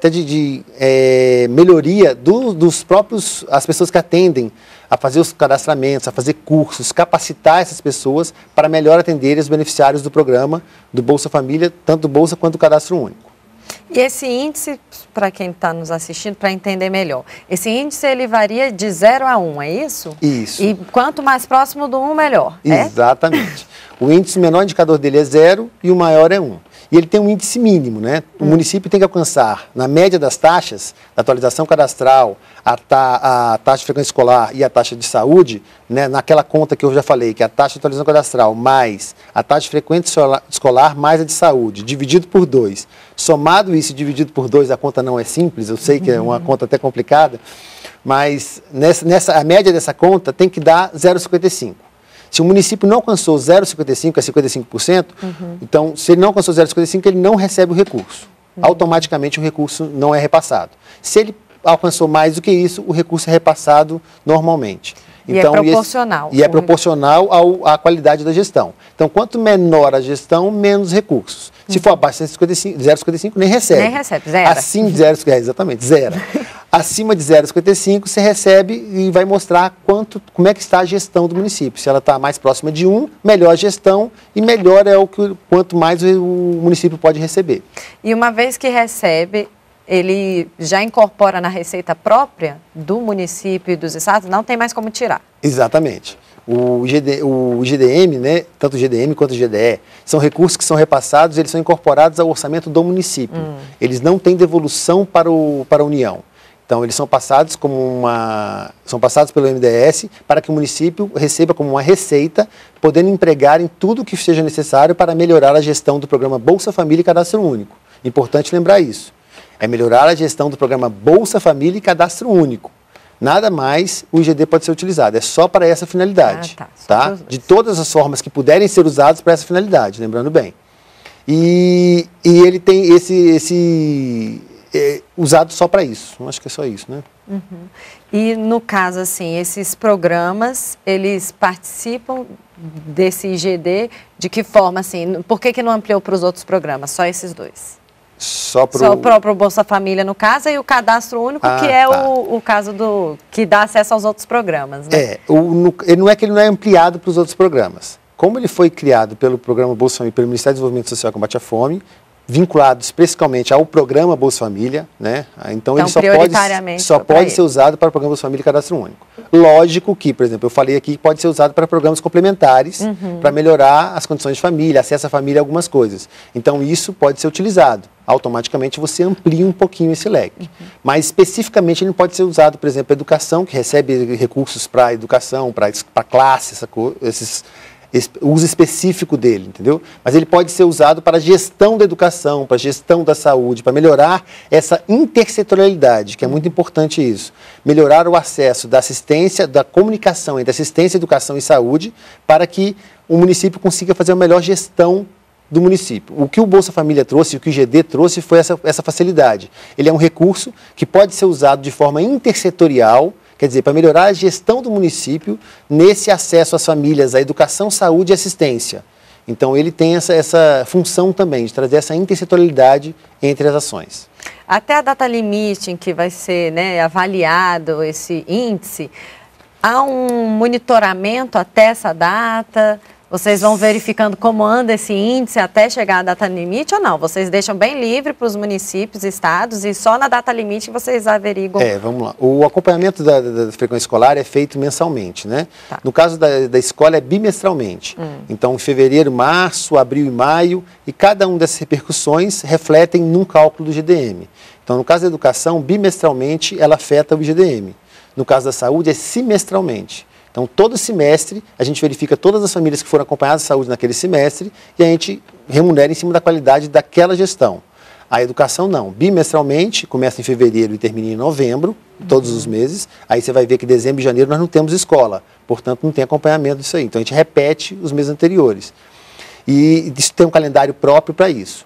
melhoria dos próprios, as pessoas que atendem, a fazer os cadastramentos, a fazer cursos, capacitar essas pessoas para melhor atender os beneficiários do programa do Bolsa Família, tanto do Bolsa quanto do Cadastro Único. E esse índice, para quem está nos assistindo, para entender melhor, esse índice ele varia de 0 a 1, é isso? Isso. E quanto mais próximo do 1, melhor, Exatamente. O índice, o menor indicador dele é 0 e o maior é 1. E ele tem um índice mínimo, né? O município tem que alcançar, na média das taxas, da atualização cadastral, a taxa de frequência escolar e a taxa de saúde, né? Naquela conta que eu já falei, que é a taxa de atualização cadastral mais a taxa de frequência escolar mais a de saúde, dividido por 2. Somado isso e dividido por 2, a conta não é simples, eu sei que é uma conta até complicada, mas a média dessa conta tem que dar 0,55. Se o município não alcançou 0,55 a 55%, então, se ele não alcançou 0,55, ele não recebe o recurso. Automaticamente, o recurso não é repassado. Se ele alcançou mais do que isso, o recurso é repassado normalmente. Então, é proporcional. E é proporcional à qualidade da gestão. Então, quanto menor a gestão, menos recursos. Se for abaixo de 0,55, nem recebe. Nem recebe, zero. Acima de exatamente, zero. Acima de 0,55, você recebe e vai mostrar como é que está a gestão do município. Se ela está mais próxima de 1, melhor a gestão e melhor é quanto mais o município pode receber. E uma vez que recebe, ele já incorpora na receita própria do município e dos estados, não tem mais como tirar. Exatamente. O GDM, né, tanto o GDM quanto o GDE, são recursos que são repassados, eles são incorporados ao orçamento do município. Eles não têm devolução para a União. Então, eles são passados pelo MDS para que o município receba como uma receita, podendo empregar em tudo o que seja necessário para melhorar a gestão do programa Bolsa Família e Cadastro Único. Importante lembrar isso. É melhorar a gestão do programa Bolsa Família e Cadastro Único. Nada mais o IGD pode ser utilizado, é só para essa finalidade. Tá? De todas as formas que puderem ser usados para essa finalidade, lembrando bem. E ele tem usado só para isso, acho que é só isso, né? E no caso, assim, esses programas, eles participam desse IGD de que forma, assim, por que não ampliou para os outros programas, só esses dois? Só o próprio Bolsa Família, no caso, e o Cadastro Único, que é o caso que dá acesso aos outros programas, né? Não é que ele não é ampliado para os outros programas. Como ele foi criado pelo programa Bolsa Família, pelo Ministério do Desenvolvimento Social e Combate à Fome, vinculado especificamente ao programa Bolsa Família, né? Então ele só pode ser usado para o programa Bolsa Família e Cadastro Único. Lógico que, por exemplo, eu falei aqui que pode ser usado para programas complementares, para melhorar as condições de família, acesso à família, algumas coisas. Então isso pode ser utilizado. Automaticamente você amplia um pouquinho esse leque. Mas especificamente ele pode ser usado, por exemplo, para educação, que recebe recursos para educação, para classe, uso específico dele, entendeu? Mas ele pode ser usado para a gestão da educação, para a gestão da saúde, para melhorar essa intersetorialidade, que é muito importante isso. Melhorar o acesso da assistência, da comunicação entre assistência, educação e saúde, para que o município consiga fazer a melhor gestão do município. O que o Bolsa Família trouxe, o que o GD trouxe foi essa facilidade. Ele é um recurso que pode ser usado de forma intersetorial, quer dizer, para melhorar a gestão do município nesse acesso às famílias, à educação, saúde e assistência. Então, ele tem essa função também, de trazer essa intersetorialidade entre as ações. Até a data limite em que vai ser, né, avaliado esse índice, há um monitoramento até essa data? Vocês vão verificando como anda esse índice até chegar à data limite ou não? Vocês deixam bem livre para os municípios, estados e só na data limite vocês averiguam? Vamos lá. O acompanhamento da frequência escolar é feito mensalmente, né? Tá. No caso da escola é bimestralmente. Então, em fevereiro, março, abril e maio, e cada uma dessas repercussões refletem num cálculo do GDM. Então, no caso da educação, bimestralmente ela afeta o GDM. No caso da saúde, é semestralmente. Então, todo semestre, a gente verifica todas as famílias que foram acompanhadas de saúde naquele semestre e a gente remunera em cima da qualidade daquela gestão. A educação não. Bimestralmente, começa em fevereiro e termina em novembro, todos os meses. Aí você vai ver que em dezembro e janeiro nós não temos escola. Portanto, não tem acompanhamento disso aí. Então, a gente repete os meses anteriores. E isso tem um calendário próprio para isso.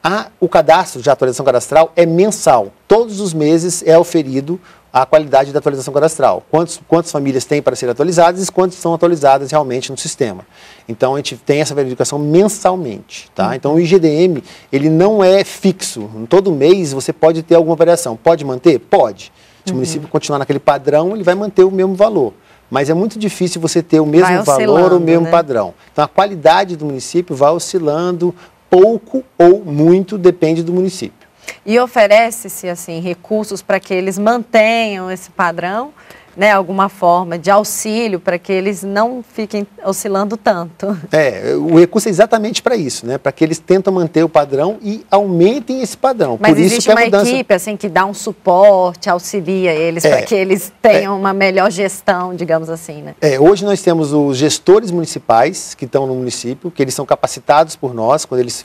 O cadastro de atualização cadastral é mensal. Todos os meses é oferido a qualidade da atualização cadastral. Quantas famílias tem para ser atualizadas e quantas são atualizadas realmente no sistema. Então, a gente tem essa verificação mensalmente. Tá? Então, o IGDM, ele não é fixo. Todo mês você pode ter alguma variação. Pode manter? Pode. Se o município continuar naquele padrão, ele vai manter o mesmo valor. Mas é muito difícil você ter o mesmo valor, o mesmo padrão. Então, a qualidade do município vai oscilando pouco ou muito, depende do município. E oferece-se, assim, recursos para que eles mantenham esse padrão, né, alguma forma de auxílio para que eles não fiquem oscilando tanto. O recurso é exatamente para isso, né, para que eles tentam manter o padrão e aumentem esse padrão. Mas por isso existe que uma equipe assim, que dá um suporte, auxilia eles para que eles tenham uma melhor gestão, digamos assim, né? Hoje nós temos os gestores municipais que estão no município, que eles são capacitados por nós, quando eles,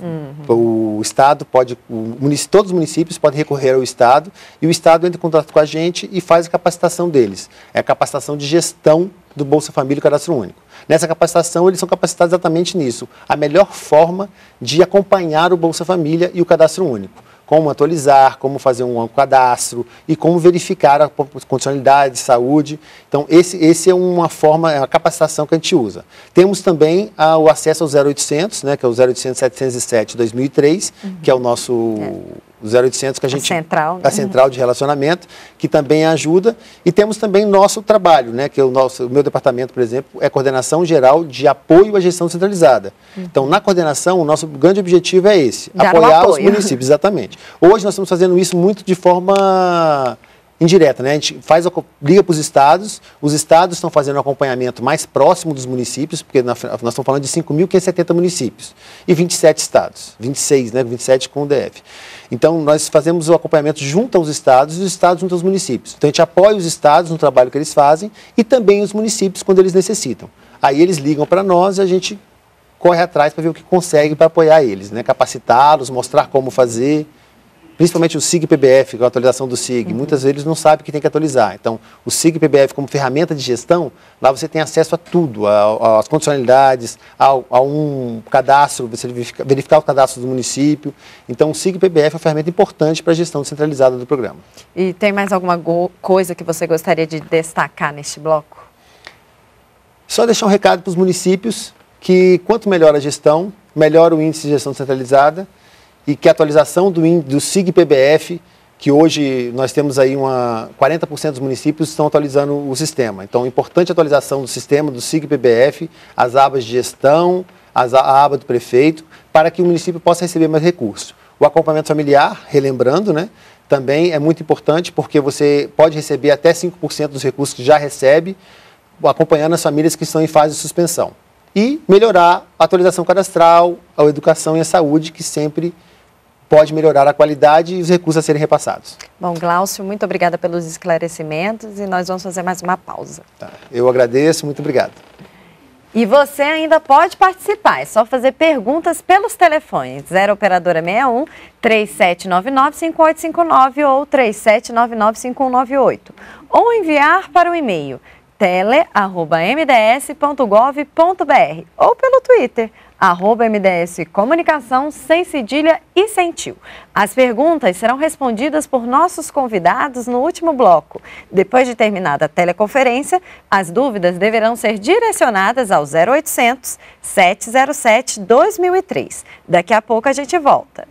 o Estado pode, todos os municípios podem recorrer ao Estado e o Estado entra em contato com a gente e faz a capacitação deles. É a capacitação de gestão do Bolsa Família e Cadastro Único. Nessa capacitação, eles são capacitados exatamente nisso. A melhor forma de acompanhar o Bolsa Família e o Cadastro Único. Como atualizar, como fazer um cadastro e como verificar a condicionalidade de saúde. Então, esse é uma forma, é a capacitação que a gente usa. Temos também o acesso ao 0800, né, que é o 0800 707 2003, que é o nosso... O 0800 que a gente... A central de relacionamento, que também ajuda. E temos também nosso trabalho, né, que é o meu departamento, por exemplo, é Coordenação Geral de Apoio à Gestão Centralizada. Então, na coordenação, o nosso grande objetivo é esse, apoiar os municípios, exatamente. Hoje nós estamos fazendo isso muito de forma indireta, né? A gente liga para os estados estão fazendo um acompanhamento mais próximo dos municípios, porque nós estamos falando de 5.570 municípios e 27 estados, 26, né? 27 com o DF. Então, nós fazemos o acompanhamento junto aos estados e os estados junto aos municípios. Então, a gente apoia os estados no trabalho que eles fazem e também os municípios quando eles necessitam. Aí eles ligam para nós e a gente corre atrás para ver o que consegue para apoiar eles, né? Capacitá-los, mostrar como fazer. Principalmente o SIG-PBF, que é a atualização do SIG. Muitas vezes eles não sabem que tem que atualizar. Então, o SIG-PBF como ferramenta de gestão, lá você tem acesso a tudo, às condicionalidades, a um cadastro, você verificar o cadastro do município. Então, o SIG-PBF é uma ferramenta importante para a gestão descentralizada do programa. E tem mais alguma coisa que você gostaria de destacar neste bloco? Só deixar um recado para os municípios que quanto melhor a gestão, melhor o índice de gestão descentralizada, e que a atualização do SIG-PBF, que hoje nós temos aí 40% dos municípios estão atualizando o sistema. Então, importante a atualização do sistema, do SIG-PBF, as abas de gestão, a aba do prefeito, para que o município possa receber mais recursos. O acompanhamento familiar, relembrando, né, também é muito importante, porque você pode receber até 5% dos recursos que já recebe, acompanhando as famílias que estão em fase de suspensão. E melhorar a atualização cadastral, a educação e a saúde, que sempre pode melhorar a qualidade e os recursos a serem repassados. Bom, Glaucio, muito obrigada pelos esclarecimentos e nós vamos fazer mais uma pausa. Tá. Eu agradeço, muito obrigado. E você ainda pode participar, é só fazer perguntas pelos telefones 0 operadora 61 3799-5859 ou 3799-5198 ou enviar para o e-mail tele@mds.gov.br ou pelo Twitter @MDS Comunicação sem cedilha e sem tio. As perguntas serão respondidas por nossos convidados no último bloco. Depois de terminada a teleconferência, as dúvidas deverão ser direcionadas ao 0800 707 2003. Daqui a pouco a gente volta.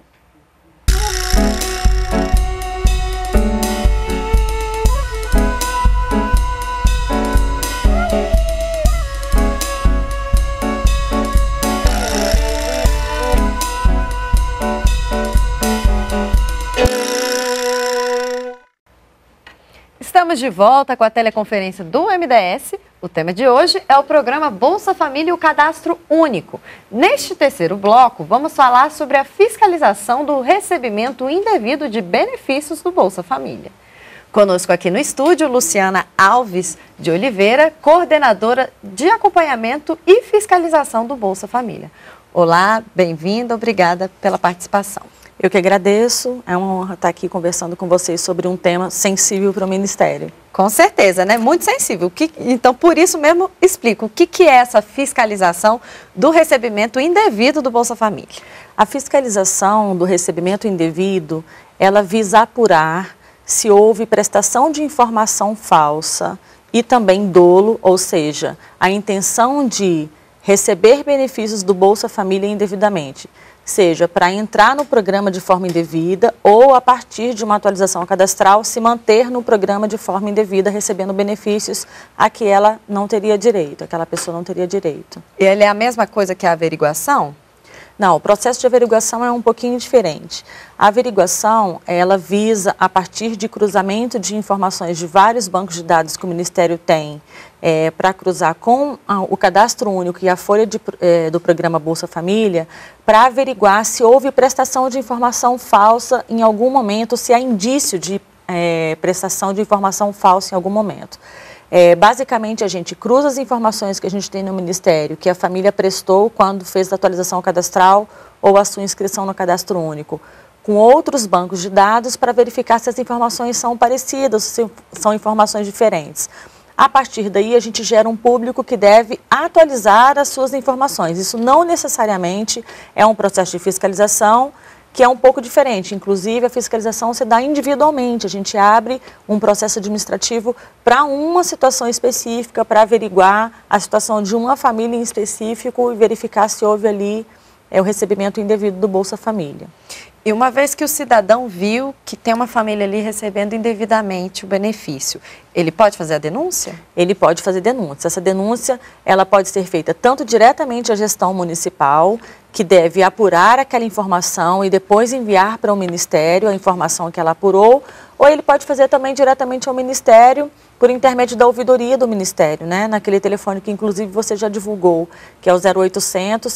Estamos de volta com a teleconferência do MDS. O tema de hoje é o programa Bolsa Família e o Cadastro Único. Neste terceiro bloco, vamos falar sobre a fiscalização do recebimento indevido de benefícios do Bolsa Família. Conosco aqui no estúdio, Luciana Alves de Oliveira, coordenadora de acompanhamento e fiscalização do Bolsa Família. Olá, bem-vinda, obrigada pela participação. Eu que agradeço, é uma honra estar aqui conversando com vocês sobre um tema sensível para o Ministério. Com certeza, né? Muito sensível. Então, por isso mesmo, explico o que é essa fiscalização do recebimento indevido do Bolsa Família. A fiscalização do recebimento indevido, ela visa apurar se houve prestação de informação falsa e também dolo, ou seja, a intenção de receber benefícios do Bolsa Família indevidamente, seja para entrar no programa de forma indevida ou a partir de uma atualização cadastral se manter no programa de forma indevida recebendo benefícios a que ela não teria direito, aquela pessoa não teria direito. E ele é a mesma coisa que a averiguação? Não, o processo de averiguação é um pouquinho diferente. A averiguação, ela visa, a partir de cruzamento de informações de vários bancos de dados que o Ministério tem para cruzar com o Cadastro Único e a folha do programa Bolsa Família, para averiguar se houve prestação de informação falsa em algum momento, se há indício de prestação de informação falsa em algum momento. Basicamente, a gente cruza as informações que a gente tem no Ministério, que a família prestou quando fez a atualização cadastral ou a sua inscrição no Cadastro Único, com outros bancos de dados para verificar se as informações são parecidas, se são informações diferentes. A partir daí, a gente gera um público que deve atualizar as suas informações. Isso não necessariamente é um processo de fiscalização, que é um pouco diferente. Inclusive, a fiscalização se dá individualmente. A gente abre um processo administrativo para uma situação específica, para averiguar a situação de uma família em específico e verificar se houve ali o recebimento indevido do Bolsa Família. E uma vez que o cidadão viu que tem uma família ali recebendo indevidamente o benefício, ele pode fazer a denúncia? Ele pode fazer denúncia. Essa denúncia, ela pode ser feita tanto diretamente à gestão municipal, que deve apurar aquela informação e depois enviar para o Ministério a informação que ela apurou, ou ele pode fazer também diretamente ao Ministério, por intermédio da ouvidoria do Ministério, né? Naquele telefone que inclusive você já divulgou, que é o 0800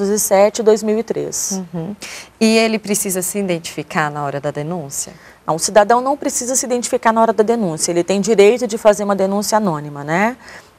707 2003. Uhum. E ele precisa se identificar na hora da denúncia? Não, o cidadão não precisa se identificar na hora da denúncia, ele tem direito de fazer uma denúncia anônima, né?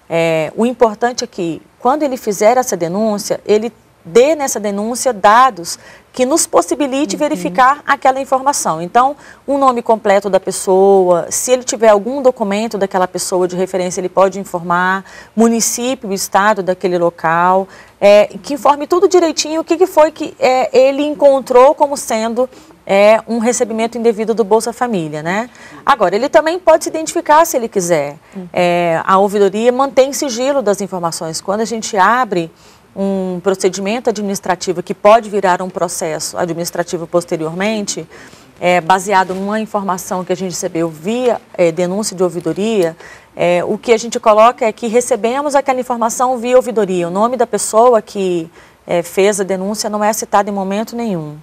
O importante é que, quando ele fizer essa denúncia, ele dê nessa denúncia dados que nos possibilite verificar aquela informação. Então, o nome completo da pessoa, se ele tiver algum documento daquela pessoa de referência, ele pode informar, município, estado daquele local, que informe tudo direitinho o que foi que ele encontrou como sendo um recebimento indevido do Bolsa Família, né? Agora, ele também pode se identificar se ele quiser. A ouvidoria mantém sigilo das informações. Quando a gente abre um procedimento administrativo que pode virar um processo administrativo posteriormente, baseado numa informação que a gente recebeu via denúncia de ouvidoria, o que a gente coloca é que recebemos aquela informação via ouvidoria. O nome da pessoa que fez a denúncia não é citado em momento nenhum.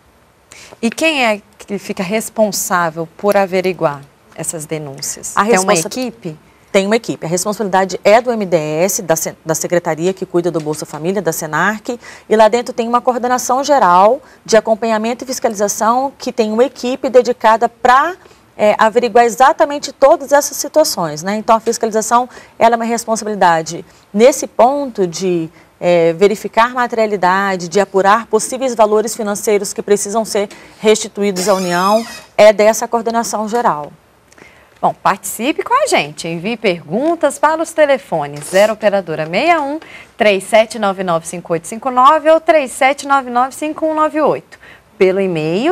E quem é que fica responsável por averiguar essas denúncias? Tem uma equipe? Tem uma equipe. A responsabilidade é do MDS, da Secretaria que cuida do Bolsa Família, da Senarc, e lá dentro tem uma coordenação geral de acompanhamento e fiscalização que tem uma equipe dedicada para averiguar exatamente todas essas situações, né? Então, a fiscalização ela é uma responsabilidade nesse ponto de verificar materialidade, de apurar possíveis valores financeiros que precisam ser restituídos à União, é dessa coordenação geral. Bom, participe com a gente, envie perguntas para os telefones 0 operadora 61 37995859 ou 37995198. Pelo e-mail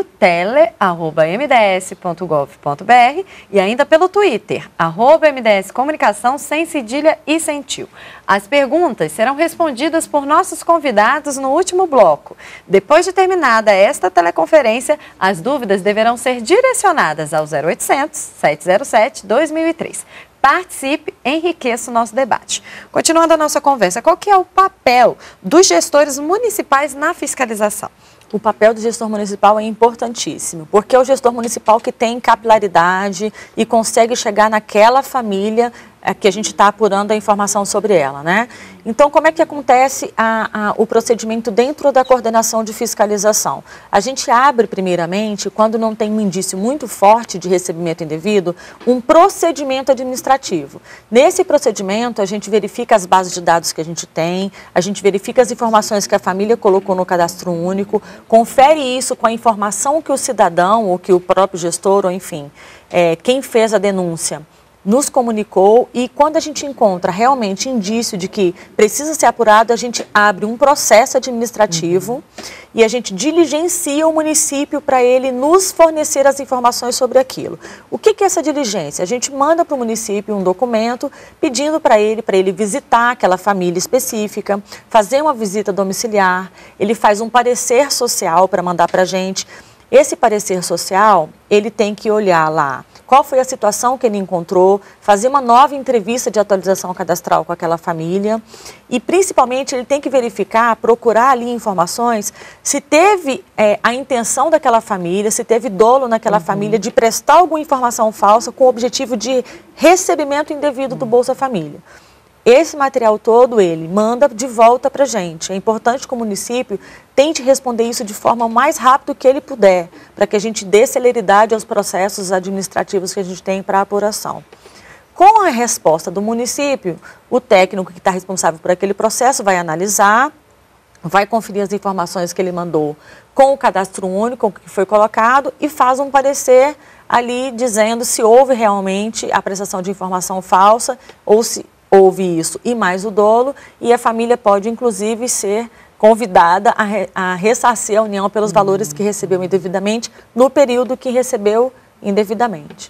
tele@mds.gov.br e ainda pelo Twitter, @MDS Comunicação, sem cedilha e sem tio. As perguntas serão respondidas por nossos convidados no último bloco. Depois de terminada esta teleconferência, as dúvidas deverão ser direcionadas ao 0800 707 2003. Participe, enriqueça o nosso debate. Continuando a nossa conversa, qual que é o papel dos gestores municipais na fiscalização? O papel do gestor municipal é importantíssimo, porque é o gestor municipal que tem capilaridade e consegue chegar naquela família que a gente está apurando a informação sobre ela, né? Então, como é que acontece o procedimento dentro da coordenação de fiscalização? A gente abre, primeiramente, quando não tem um indício muito forte de recebimento indevido, um procedimento administrativo. Nesse procedimento, a gente verifica as bases de dados que a gente tem, a gente verifica as informações que a família colocou no cadastro único, confere isso com a informação que o cidadão, ou que o próprio gestor, ou enfim, quem fez a denúncia, nos comunicou, e quando a gente encontra realmente indício de que precisa ser apurado, a gente abre um processo administrativo e a gente diligencia o município para ele nos fornecer as informações sobre aquilo. O que é essa diligência? A gente manda para o município um documento pedindo para ele visitar aquela família específica, fazer uma visita domiciliar, ele faz um parecer social para mandar para a gente. Esse parecer social, ele tem que olhar lá qual foi a situação que ele encontrou, fazer uma nova entrevista de atualização cadastral com aquela família e, principalmente, ele tem que verificar, procurar ali informações se teve a intenção daquela família, se teve dolo naquela família de prestar alguma informação falsa com o objetivo de recebimento indevido do Bolsa Família. Esse material todo ele manda de volta para a gente. É importante que o município tente responder isso de forma mais rápida que ele puder, para que a gente dê celeridade aos processos administrativos que a gente tem para a apuração. Com a resposta do município, o técnico que está responsável por aquele processo vai analisar, vai conferir as informações que ele mandou com o cadastro único que foi colocado e faz um parecer ali dizendo se houve realmente a prestação de informação falsa ou se houve isso e mais o dolo, e a família pode, inclusive, ser convidada a ressarcir a União pelos valores que recebeu indevidamente no período que recebeu indevidamente.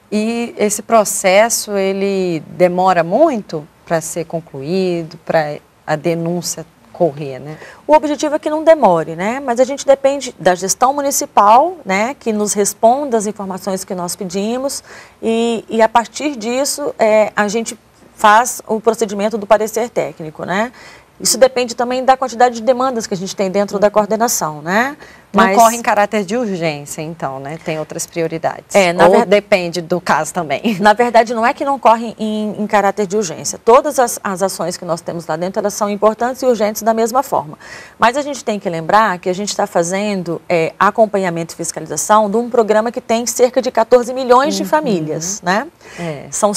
E esse processo, ele demora muito para ser concluído, para a denúncia correr, né? O objetivo é que não demore, né? Mas a gente depende da gestão municipal, né? Que nos responda as informações que nós pedimos e a partir disso, a gente faz o procedimento do parecer técnico, né? Isso depende também da quantidade de demandas que a gente tem dentro da coordenação, né? Mas não corre em caráter de urgência, então, né? Tem outras prioridades. Ou depende do caso também. Na verdade, não é que não corre em caráter de urgência. Todas as ações que nós temos lá dentro, elas são importantes e urgentes da mesma forma. Mas a gente tem que lembrar que a gente está fazendo acompanhamento e fiscalização de um programa que tem cerca de 14 milhões de famílias, né? São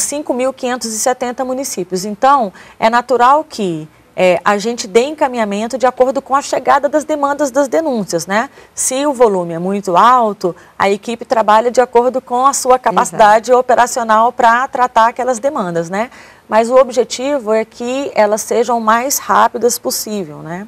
5.570 municípios. Então, é natural que a gente dê encaminhamento de acordo com a chegada das demandas das denúncias, né? Se o volume é muito alto, a equipe trabalha de acordo com a sua capacidade operacional para tratar aquelas demandas, né? Mas o objetivo é que elas sejam o mais rápidas possível, né?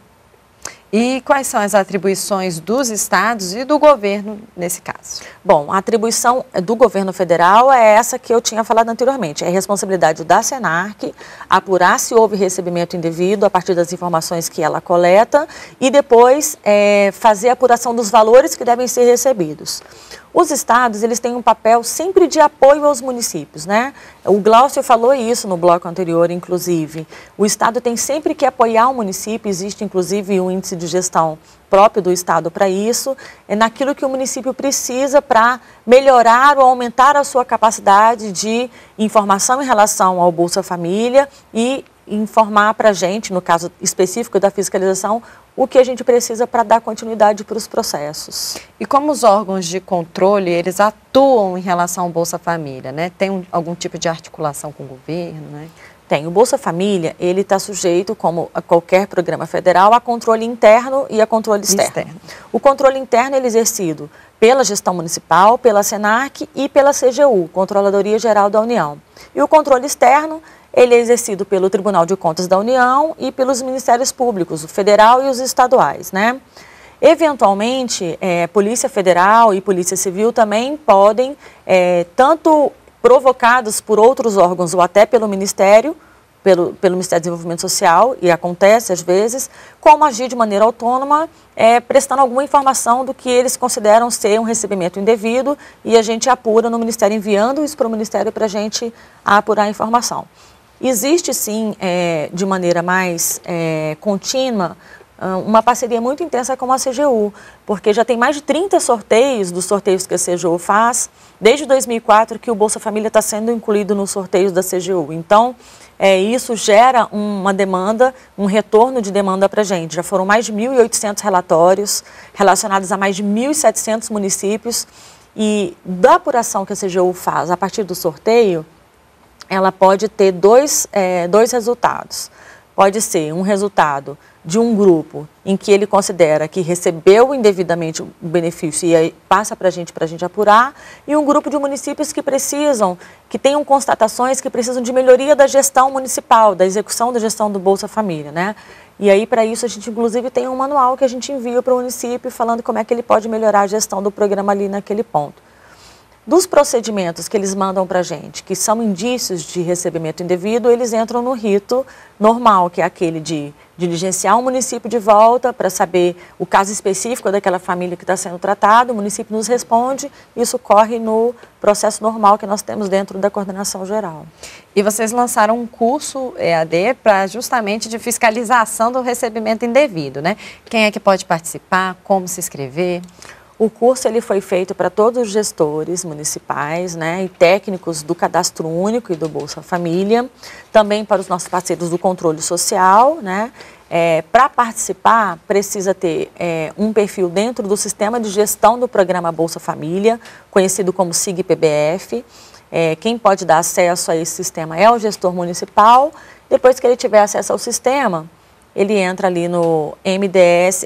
E quais são as atribuições dos estados e do governo nesse caso? Bom, a atribuição do governo federal é essa que eu tinha falado anteriormente. É responsabilidade da Senarc apurar se houve recebimento indevido a partir das informações que ela coleta e depois fazer a apuração dos valores que devem ser recebidos. Os estados, eles têm um papel sempre de apoio aos municípios, né? O Glaucio falou isso no bloco anterior, inclusive. O estado tem sempre que apoiar o município, existe inclusive um índice de gestão próprio do estado para isso, naquilo que o município precisa para melhorar ou aumentar a sua capacidade de informação em relação ao Bolsa Família e informar para a gente, no caso específico da fiscalização, o que a gente precisa para dar continuidade para os processos. E como os órgãos de controle, eles atuam em relação ao Bolsa Família, né? Tem algum tipo de articulação com o governo, né? Tem. O Bolsa Família, ele está sujeito, como a qualquer programa federal, a controle interno e a controle externo. O controle interno ele é exercido pela gestão municipal, pela SENAC e pela CGU, Controladoria Geral da União. E o controle externo, ele é exercido pelo Tribunal de Contas da União e pelos Ministérios Públicos, o federal e os estaduais, né? Eventualmente, Polícia Federal e Polícia Civil também podem, tanto provocados por outros órgãos ou até pelo Ministério, pelo Ministério do Desenvolvimento Social, e acontece às vezes, como agir de maneira autônoma, prestando alguma informação do que eles consideram ser um recebimento indevido, e a gente apura no Ministério, enviando isso para o Ministério para a gente apurar a informação. Existe sim, de maneira mais contínua, uma parceria muito intensa com a CGU, porque já tem mais de 30 sorteios dos sorteios que a CGU faz, desde 2004 que o Bolsa Família está sendo incluído nos sorteios da CGU. Então, isso gera uma demanda, um retorno de demanda para a gente. Já foram mais de 1.800 relatórios relacionados a mais de 1.700 municípios, e da apuração que a CGU faz a partir do sorteio, ela pode ter dois resultados. Pode ser um resultado de um grupo em que ele considera que recebeu indevidamente o benefício e aí passa para a gente apurar, e um grupo de municípios que tenham constatações que precisam de melhoria da gestão municipal, da execução da gestão do Bolsa Família, né? E aí, para isso, a gente inclusive tem um manual que a gente envia para o município falando como é que ele pode melhorar a gestão do programa ali naquele ponto. Dos procedimentos que eles mandam para a gente, que são indícios de recebimento indevido, eles entram no rito normal, que é aquele de diligenciar um município de volta para saber o caso específico daquela família que está sendo tratada, o município nos responde, isso corre no processo normal que nós temos dentro da coordenação geral. E vocês lançaram um curso EAD para justamente de fiscalização do recebimento indevido, né? Quem é que pode participar, como se inscrever? O curso ele foi feito para todos os gestores municipais, né, e técnicos do Cadastro Único e do Bolsa Família, também para os nossos parceiros do controle social, né. Para participar, precisa ter um perfil dentro do sistema de gestão do programa Bolsa Família, conhecido como SIG-PBF. Quem pode dar acesso a esse sistema é o gestor municipal. Depois que ele tiver acesso ao sistema, ele entra ali no MDS,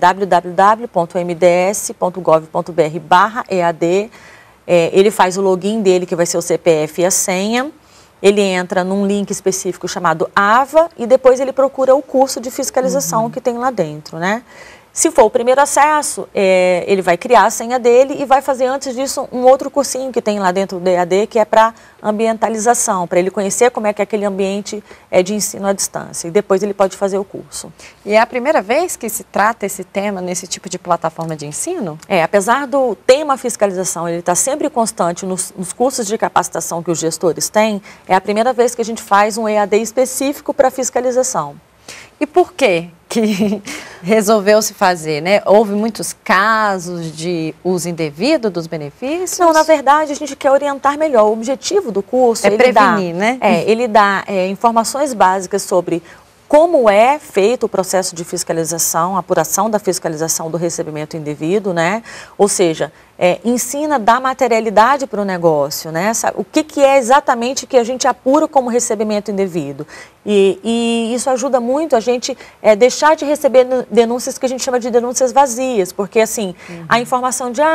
www.mds.gov.br/EAD, ele faz o login dele, que vai ser o CPF e a senha, ele entra num link específico chamado AVA e depois ele procura o curso de fiscalização que tem lá dentro, né? Se for o primeiro acesso, ele vai criar a senha dele e vai fazer antes disso um outro cursinho que tem lá dentro do EAD, que é para ambientalização, para ele conhecer como é que aquele ambiente é de ensino à distância. E depois ele pode fazer o curso. E é a primeira vez que se trata esse tema nesse tipo de plataforma de ensino? Apesar do tema fiscalização, ele está sempre constante nos cursos de capacitação que os gestores têm, é a primeira vez que a gente faz um EAD específico para fiscalização. E por que resolveu se fazer, né? Houve muitos casos de uso indevido dos benefícios? Não, na verdade, a gente quer orientar melhor. O objetivo do curso é prevenir, né? Ele dá informações básicas sobre como é feito o processo de fiscalização, apuração da fiscalização do recebimento indevido, né? Ou seja, ensina, dá materialidade para o negócio, né? O que é exatamente que a gente apura como recebimento indevido. E isso ajuda muito a gente deixar de receber denúncias que a gente chama de denúncias vazias, porque assim, a informação de,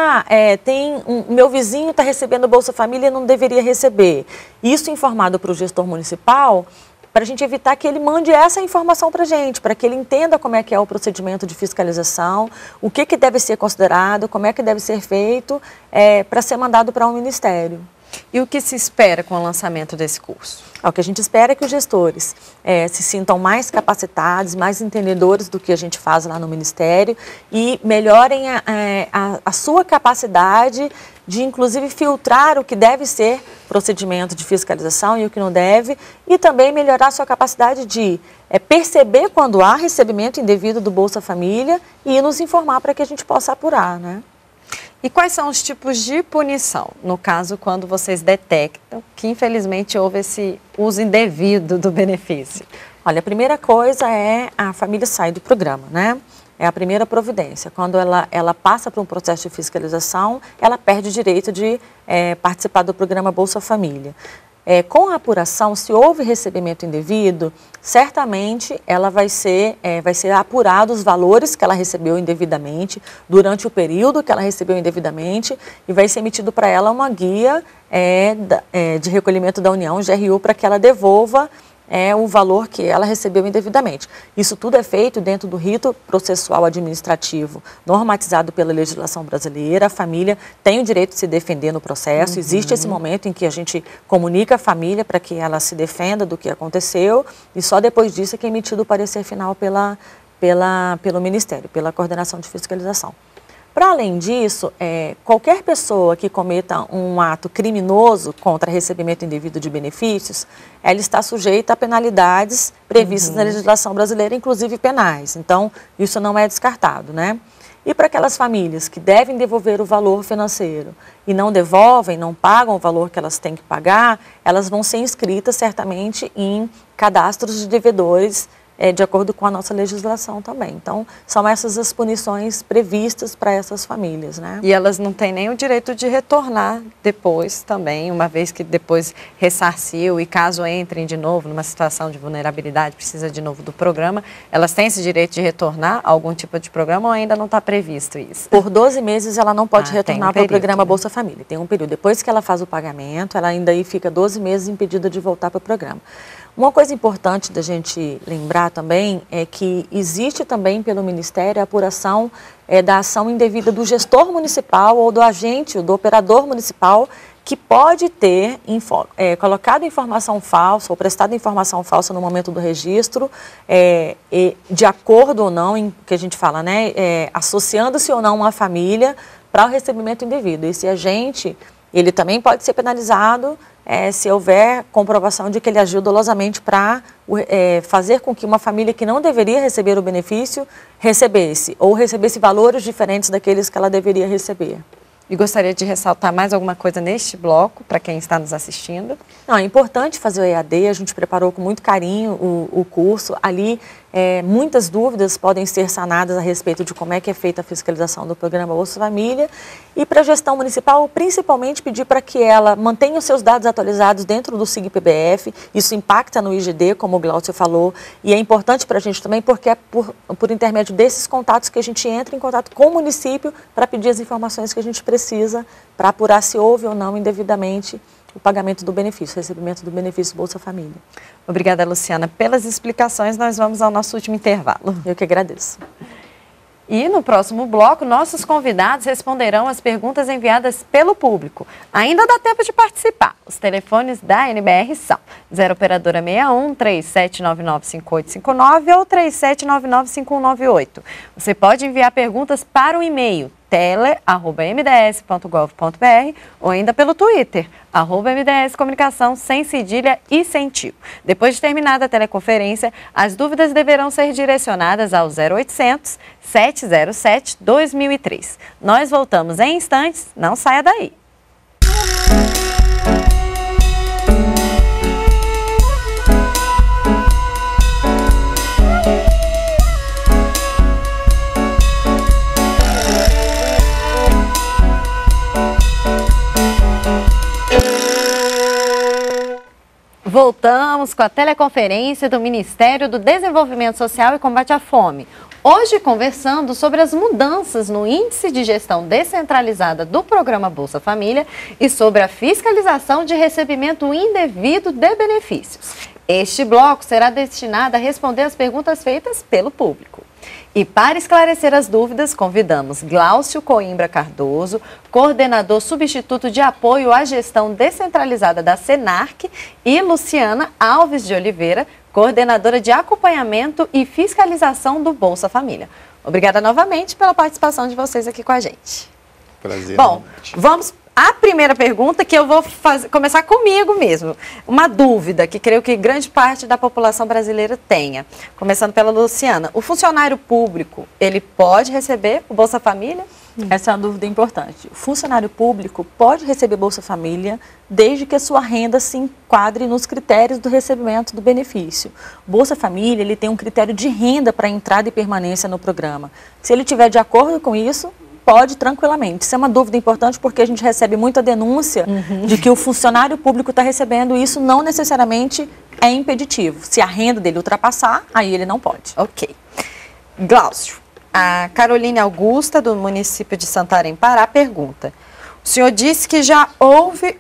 meu vizinho está recebendo Bolsa Família e não deveria receber. Isso informado para o gestor municipal, para a gente evitar que ele mande essa informação para a gente, para que ele entenda como é que é o procedimento de fiscalização, o que deve ser considerado, como é que deve ser feito, para ser mandado para um ministério. E o que se espera com o lançamento desse curso? O que a gente espera é que os gestores se sintam mais capacitados, mais entendedores do que a gente faz lá no Ministério e melhorem a sua capacidade de, inclusive, filtrar o que deve ser procedimento de fiscalização e o que não deve, e também melhorar a sua capacidade de perceber quando há recebimento indevido do Bolsa Família e nos informar para que a gente possa apurar, né? E quais são os tipos de punição, no caso, quando vocês detectam que, infelizmente, houve esse uso indevido do benefício? Olha, a primeira coisa é a família sair do programa, né? É a primeira providência. Quando ela passa por um processo de fiscalização, ela perde o direito de participar do programa Bolsa Família. Com a apuração, se houve recebimento indevido, certamente ela vai ser apurado os valores que ela recebeu indevidamente durante o período que ela recebeu indevidamente e vai ser emitido para ela uma guia de recolhimento da União, GRU, para que ela devolva o valor que ela recebeu indevidamente. Isso tudo é feito dentro do rito processual administrativo normatizado pela legislação brasileira. A família tem o direito de se defender no processo. Existe esse momento em que a gente comunica a família para que ela se defenda do que aconteceu e só depois disso é que é emitido o parecer final pelo Ministério, pela Coordenação de Fiscalização. Para além disso, qualquer pessoa que cometa um ato criminoso contra recebimento indevido de benefícios, ela está sujeita a penalidades previstas na legislação brasileira, inclusive penais. Então, isso não é descartado, né? E para aquelas famílias que devem devolver o valor financeiro e não devolvem, não pagam o valor que elas têm que pagar, elas vão ser inscritas certamente em cadastros de devedores de acordo com a nossa legislação também. Então, são essas as punições previstas para essas famílias, né? E elas não têm nem o direito de retornar depois também, uma vez que depois ressarciu e caso entrem de novo numa situação de vulnerabilidade, precisa de novo do programa, elas têm esse direito de retornar a algum tipo de programa ou ainda não está previsto isso? Por 12 meses ela não pode retornar para o programa Bolsa Família. Tem um período. Depois que ela faz o pagamento, ela ainda aí fica 12 meses impedida de voltar para o programa. Uma coisa importante da gente lembrar também é que existe também pelo Ministério a apuração da ação indevida do gestor municipal ou do agente, do operador municipal, que pode ter colocado informação falsa ou prestado informação falsa no momento do registro, de acordo ou não, que a gente fala, né, associando-se ou não uma família para o recebimento indevido. Esse agente, ele também pode ser penalizado se houver comprovação de que ele agiu dolosamente para fazer com que uma família que não deveria receber o benefício recebesse, ou recebesse valores diferentes daqueles que ela deveria receber. E gostaria de ressaltar mais alguma coisa neste bloco, para quem está nos assistindo? Não, é importante fazer o EAD, a gente preparou com muito carinho o curso. Ali, muitas dúvidas podem ser sanadas a respeito de como é que é feita a fiscalização do programa Bolsa Família. E para a gestão municipal, principalmente pedir para que ela mantenha os seus dados atualizados dentro do SIG-PBF. Isso impacta no IGD, como o Glaucio falou, e é importante para a gente também porque é por intermédio desses contatos que a gente entra em contato com o município para pedir as informações que a gente precisa para apurar se houve ou não indevidamente o pagamento do benefício, o recebimento do benefício Bolsa Família. Obrigada, Luciana, pelas explicações. Nós vamos ao nosso último intervalo. Eu que agradeço. E no próximo bloco, nossos convidados responderão as perguntas enviadas pelo público. Ainda dá tempo de participar. Os telefones da NBR são 0 operadora 61 3799 5859 ou 37995198. Você pode enviar perguntas para o e-mail tele@mds.gov.br ou ainda pelo Twitter, @MDS Comunicação, sem cedilha e sem tio. Depois de terminada a teleconferência, as dúvidas deverão ser direcionadas ao 0800 707 2003. Nós voltamos em instantes, não saia daí. Voltamos com a teleconferência do Ministério do Desenvolvimento Social e Combate à Fome. Hoje conversando sobre as mudanças no Índice de Gestão Descentralizada do Programa Bolsa Família e sobre a fiscalização de recebimento indevido de benefícios. Este bloco será destinado a responder as perguntas feitas pelo público. E para esclarecer as dúvidas, convidamos Glaucio Coimbra Cardoso, coordenador substituto de apoio à gestão descentralizada da Senarc, e Luciana Alves de Oliveira, coordenadora de acompanhamento e fiscalização do Bolsa Família. Obrigada novamente pela participação de vocês aqui com a gente. Prazer. Bom, vamos à primeira pergunta, que eu vou começar comigo mesmo. Uma dúvida que creio que grande parte da população brasileira tenha. Começando pela Luciana. O funcionário público, ele pode receber o Bolsa Família? Essa é uma dúvida importante. O funcionário público pode receber Bolsa Família desde que a sua renda se enquadre nos critérios do recebimento do benefício. Bolsa Família, ele tem um critério de renda para entrada e permanência no programa. Se ele estiver de acordo com isso, pode tranquilamente. Isso é uma dúvida importante porque a gente recebe muita denúncia de que o funcionário público está recebendo e isso não necessariamente é impeditivo. Se a renda dele ultrapassar, aí ele não pode. Ok. Glaucio, a Caroline Augusta, do município de Santarém, Pará, pergunta: o senhor disse que já houve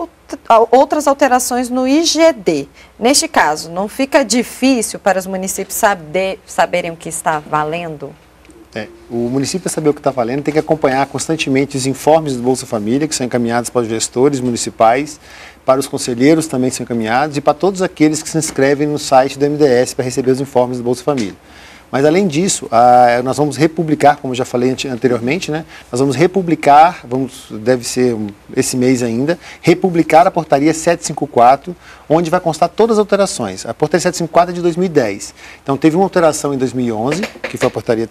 outras alterações no IGD. Neste caso, não fica difícil para os municípios saberem o que está valendo? O município, para saber o que está valendo, tem que acompanhar constantemente os informes do Bolsa Família, que são encaminhados para os gestores municipais, para os conselheiros também são encaminhados e para todos aqueles que se inscrevem no site do MDS para receber os informes do Bolsa Família. Mas, além disso, nós vamos republicar, como já falei anteriormente, né? Nós vamos republicar, deve ser esse mês ainda, republicar a portaria 754, onde vai constar todas as alterações. A portaria 754 é de 2010. Então, teve uma alteração em 2011, que foi a portaria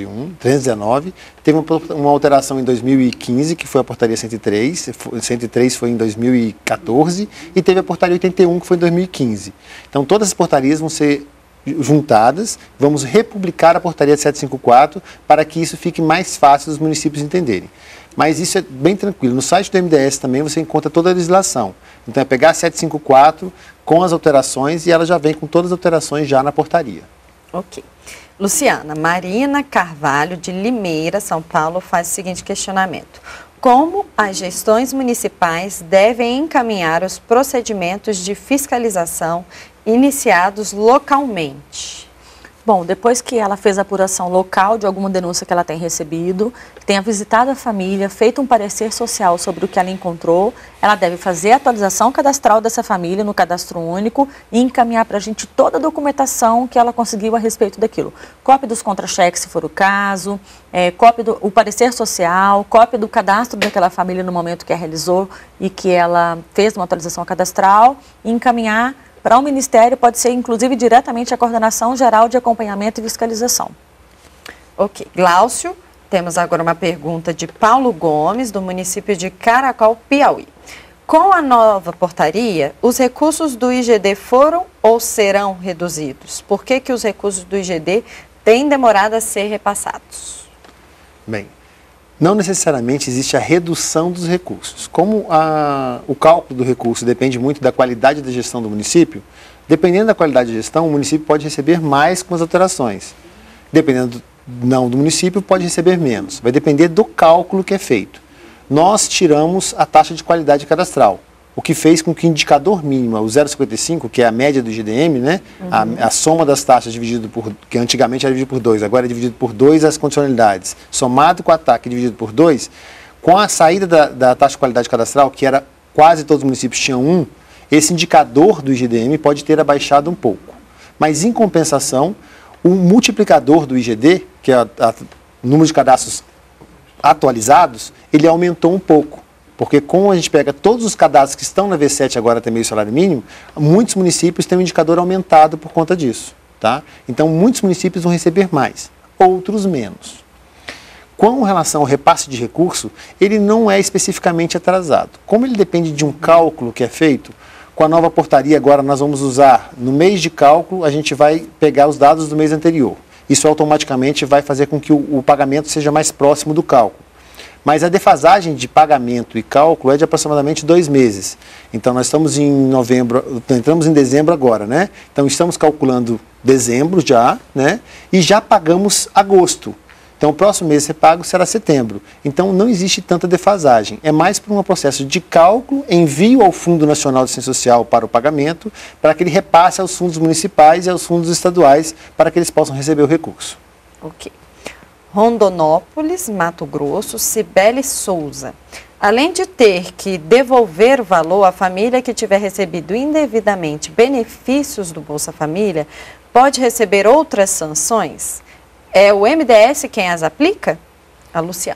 319, teve uma alteração em 2015, que foi a portaria 103, 103 foi em 2014, e teve a portaria 81, que foi em 2015. Então, todas as portarias vão ser juntadas, vamos republicar a portaria 754 para que isso fique mais fácil dos municípios entenderem. Mas isso é bem tranquilo. No site do MDS também você encontra toda a legislação. Então é pegar a 754 com as alterações e ela já vem com todas as alterações já na portaria. Ok. Luciana, Marina Carvalho, de Limeira, São Paulo, faz o seguinte questionamento: como as gestões municipais devem encaminhar os procedimentos de fiscalização iniciados localmente? Bom, depois que ela fez a apuração local de alguma denúncia que ela tem recebido, tenha visitado a família, feito um parecer social sobre o que ela encontrou, ela deve fazer a atualização cadastral dessa família no cadastro único e encaminhar para a gente toda a documentação que ela conseguiu a respeito daquilo. Cópia dos contra-cheques, se for o caso, cópia do parecer social, cópia do cadastro daquela família no momento que a realizou e que ela fez uma atualização cadastral e encaminhar para o Ministério, pode ser inclusive diretamente a Coordenação Geral de Acompanhamento e Fiscalização. Ok. Glaucio, temos agora uma pergunta de Paulo Gomes, do município de Caracol, Piauí. Com a nova portaria, os recursos do IGD foram ou serão reduzidos? Por que os recursos do IGD têm demorado a ser repassados? Bem, não necessariamente existe a redução dos recursos. Como o cálculo do recurso depende muito da qualidade da gestão do município, dependendo da qualidade de gestão, o município pode receber mais com as alterações. Dependendo do município, pode receber menos. Vai depender do cálculo que é feito. Nós tiramos a taxa de qualidade cadastral, o que fez com que o indicador mínimo, o 0,55, que é a média do IGDM, né? A soma das taxas dividido que antigamente era dividido por 2, agora é dividido por 2 as condicionalidades, somado com a TAC dividido por 2, com a saída da taxa de qualidade cadastral, que era quase todos os municípios tinham 1, esse indicador do IGDM pode ter abaixado um pouco. Mas, em compensação, o multiplicador do IGD, que é o número de cadastros atualizados, ele aumentou um pouco. Porque como a gente pega todos os cadastros que estão na V7 agora até meio salário mínimo, muitos municípios têm um indicador aumentado por conta disso. Tá? Então, muitos municípios vão receber mais, outros menos. Com relação ao repasse de recurso, ele não é especificamente atrasado. Como ele depende de um cálculo que é feito, com a nova portaria agora nós vamos usar, no mês de cálculo, a gente vai pegar os dados do mês anterior. Isso automaticamente vai fazer com que o pagamento seja mais próximo do cálculo. Mas a defasagem de pagamento e cálculo é de aproximadamente 2 meses. Então, nós estamos em novembro, entramos em dezembro agora, né? Então, estamos calculando dezembro já, né? E já pagamos agosto. Então, o próximo mês repago será setembro. Então, não existe tanta defasagem. É mais por um processo de cálculo, envio ao Fundo Nacional de Assistência Social para o pagamento, para que ele repasse aos fundos municipais e aos fundos estaduais, para que eles possam receber o recurso. Ok. Rondonópolis, Mato Grosso, Cibele Souza. Além de ter que devolver o valor à família que tiver recebido indevidamente benefícios do Bolsa Família, pode receber outras sanções? É o MDS quem as aplica? A Luciana.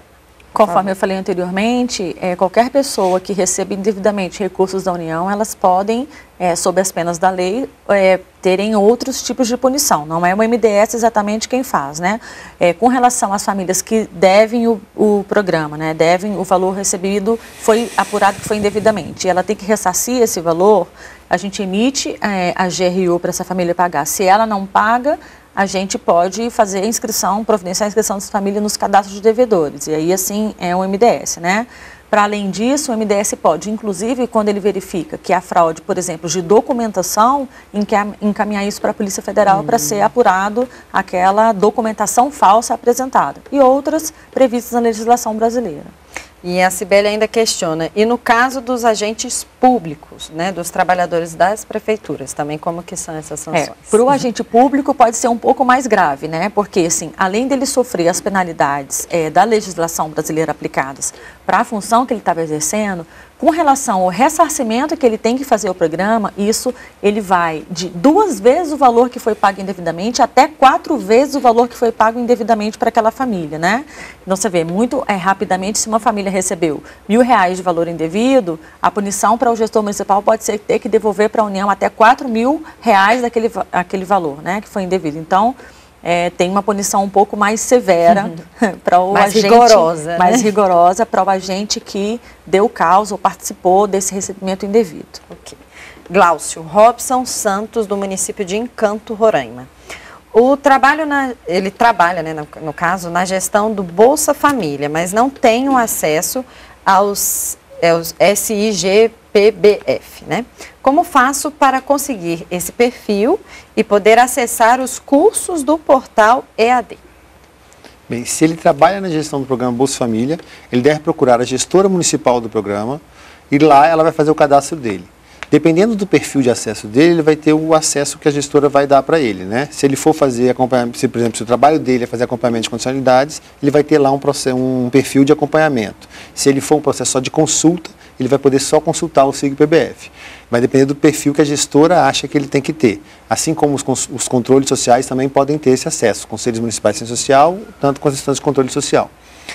Conforme eu falei anteriormente, qualquer pessoa que receba indevidamente recursos da União, elas podem, sob as penas da lei, terem outros tipos de punição. Não é o MDS exatamente quem faz, né? Com relação às famílias que devem o programa, né? Devem o valor recebido, foi apurado que foi indevidamente. E ela tem que ressarcir esse valor, a gente emite a GRU para essa família pagar. Se ela não paga, a gente pode fazer a inscrição, providenciar a inscrição dessa família nos cadastros de devedores. E aí, assim, é um MDS, né? Para além disso, o MDS pode, inclusive, quando ele verifica que há fraude, por exemplo, de documentação, encaminhar isso para a Polícia Federal para ser apurado aquela documentação falsa apresentada. E outras previstas na legislação brasileira. E a Cibele ainda questiona, e no caso dos agentes públicos, né, dos trabalhadores das prefeituras, também como que são essas sanções? Para o agente público pode ser um pouco mais grave, né, porque assim, além dele sofrer as penalidades da legislação brasileira aplicadas para a função que ele estava exercendo, com relação ao ressarcimento que ele tem que fazer ao programa, isso ele vai de 2 vezes o valor que foi pago indevidamente até 4 vezes o valor que foi pago indevidamente para aquela família, né? Então você vê, muito rapidamente, se uma família recebeu R$1.000 de valor indevido, a punição para o gestor municipal pode ser ter que devolver para a União até R$4.000 daquele valor, né, que foi indevido. Então, tem uma punição um pouco mais severa para o agente, rigorosa, mais rigorosa para o agente que deu causa ou participou desse recebimento indevido. Okay. Glaucio Robson Santos, do município de Encanto, Roraima. O trabalho ele trabalha, né, no caso, na gestão do Bolsa Família, mas não tem o acesso aos SIGPBF, né? Como faço para conseguir esse perfil e poder acessar os cursos do portal EAD? Bem, se ele trabalha na gestão do programa Bolsa Família, ele deve procurar a gestora municipal do programa e lá ela vai fazer o cadastro dele. Dependendo do perfil de acesso dele, ele vai ter o acesso que a gestora vai dar para ele, né? Se ele for fazer acompanhamento, por exemplo, se o trabalho dele é fazer acompanhamento de condicionalidades, ele vai ter lá um perfil de acompanhamento. Se ele for um processo só de consulta, ele vai poder só consultar o SIGPBF. Vai depender do perfil que a gestora acha que ele tem que ter. Assim como os controles sociais também podem ter esse acesso, conselhos municipais de ciência social, tanto com as instâncias de controle social.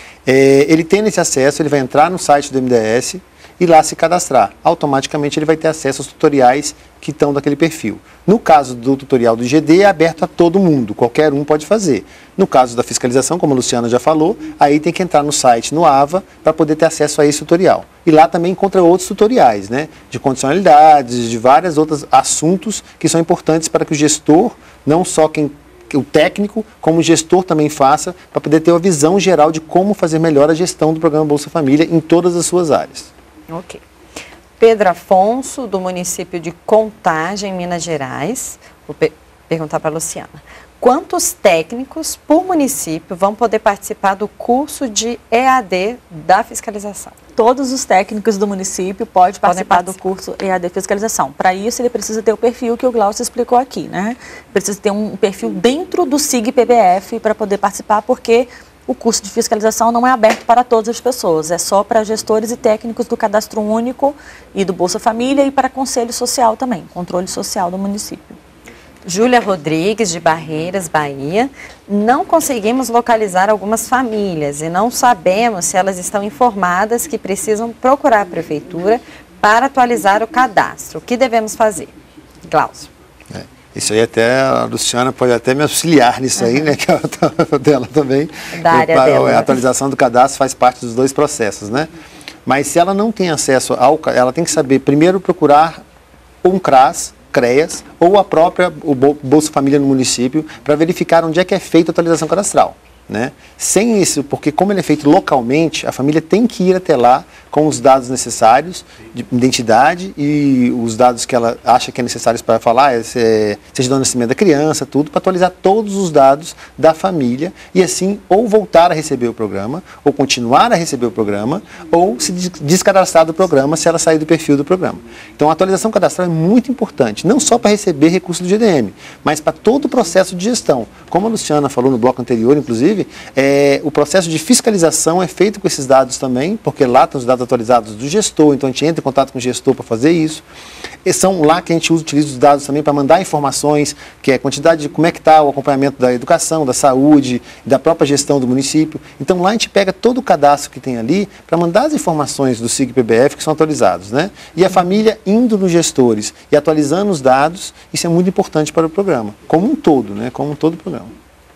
Ele tendo esse acesso, ele vai entrar no site do MDS e lá se cadastrar. Automaticamente ele vai ter acesso aos tutoriais que estão daquele perfil. No caso do tutorial do IGD, é aberto a todo mundo, qualquer um pode fazer. No caso da fiscalização, como a Luciana já falou, aí tem que entrar no site, no AVA, para poder ter acesso a esse tutorial. E lá também encontra outros tutoriais, né, de condicionalidades, de vários outros assuntos que são importantes para que o gestor, não só o técnico, como o gestor também faça, para poder ter uma visão geral de como fazer melhor a gestão do programa Bolsa Família em todas as suas áreas. Ok. Pedro Afonso, do município de Contagem, Minas Gerais. Vou perguntar para a Luciana. Quantos técnicos por município vão poder participar do curso de EAD da fiscalização? Todos os técnicos do município podem participar do curso EAD Fiscalização. Para isso, ele precisa ter o perfil que o Glaucio explicou aqui, né? Precisa ter um perfil dentro do SIGPBF para poder participar, porque o curso de fiscalização não é aberto para todas as pessoas, é só para gestores e técnicos do Cadastro Único e do Bolsa Família e para Conselho Social também, controle social do município. Júlia Rodrigues, de Barreiras, Bahia. Não conseguimos localizar algumas famílias e não sabemos se elas estão informadas que precisam procurar a prefeitura para atualizar o cadastro. O que devemos fazer? Glaucio. Isso aí até a Luciana pode até me auxiliar nisso aí, né, que é dela também. Da área dela. A atualização do cadastro faz parte dos dois processos, né? Mas se ela não tem acesso ela tem que saber primeiro procurar um CRAS, CREAS, ou o Bolsa Família no município, para verificar onde é que é feita a atualização cadastral, né? Sem isso, porque como ele é feito localmente, a família tem que ir até lá com os dados necessários de identidade e os dados que ela acha que é necessários para falar, certidão de nascimento da criança, tudo, para atualizar todos os dados da família e assim ou voltar a receber o programa, ou continuar a receber o programa, ou se descadastrar do programa se ela sair do perfil do programa. Então a atualização cadastral é muito importante, não só para receber recurso do GDM, mas para todo o processo de gestão. Como a Luciana falou no bloco anterior, inclusive, o processo de fiscalização é feito com esses dados também, porque lá estão os dados atualizados do gestor, então a gente entra em contato com o gestor para fazer isso. E são lá que a gente utiliza os dados também para mandar informações, que é a quantidade de como é que está o acompanhamento da educação, da saúde, da própria gestão do município. Então lá a gente pega todo o cadastro que tem ali para mandar as informações do SIG-PBF que são atualizados, né? E a família indo nos gestores e atualizando os dados, isso é muito importante para o programa, como um todo, né? Como um todo o programa.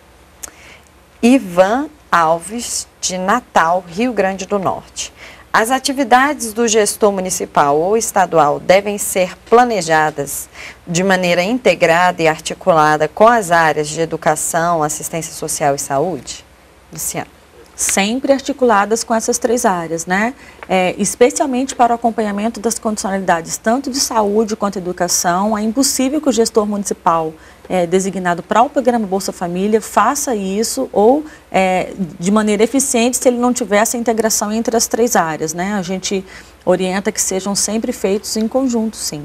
Ivan Alves, de Natal, Rio Grande do Norte. As atividades do gestor municipal ou estadual devem ser planejadas de maneira integrada e articulada com as áreas de educação, assistência social e saúde? Luciana. Sempre articuladas com essas 3 áreas, né? Especialmente para o acompanhamento das condicionalidades, tanto de saúde quanto educação. É impossível que o gestor municipal designado para o programa Bolsa Família faça isso ou de maneira eficiente se ele não tiver essa integração entre as 3 áreas, né? A gente orienta que sejam sempre feitos em conjunto, sim.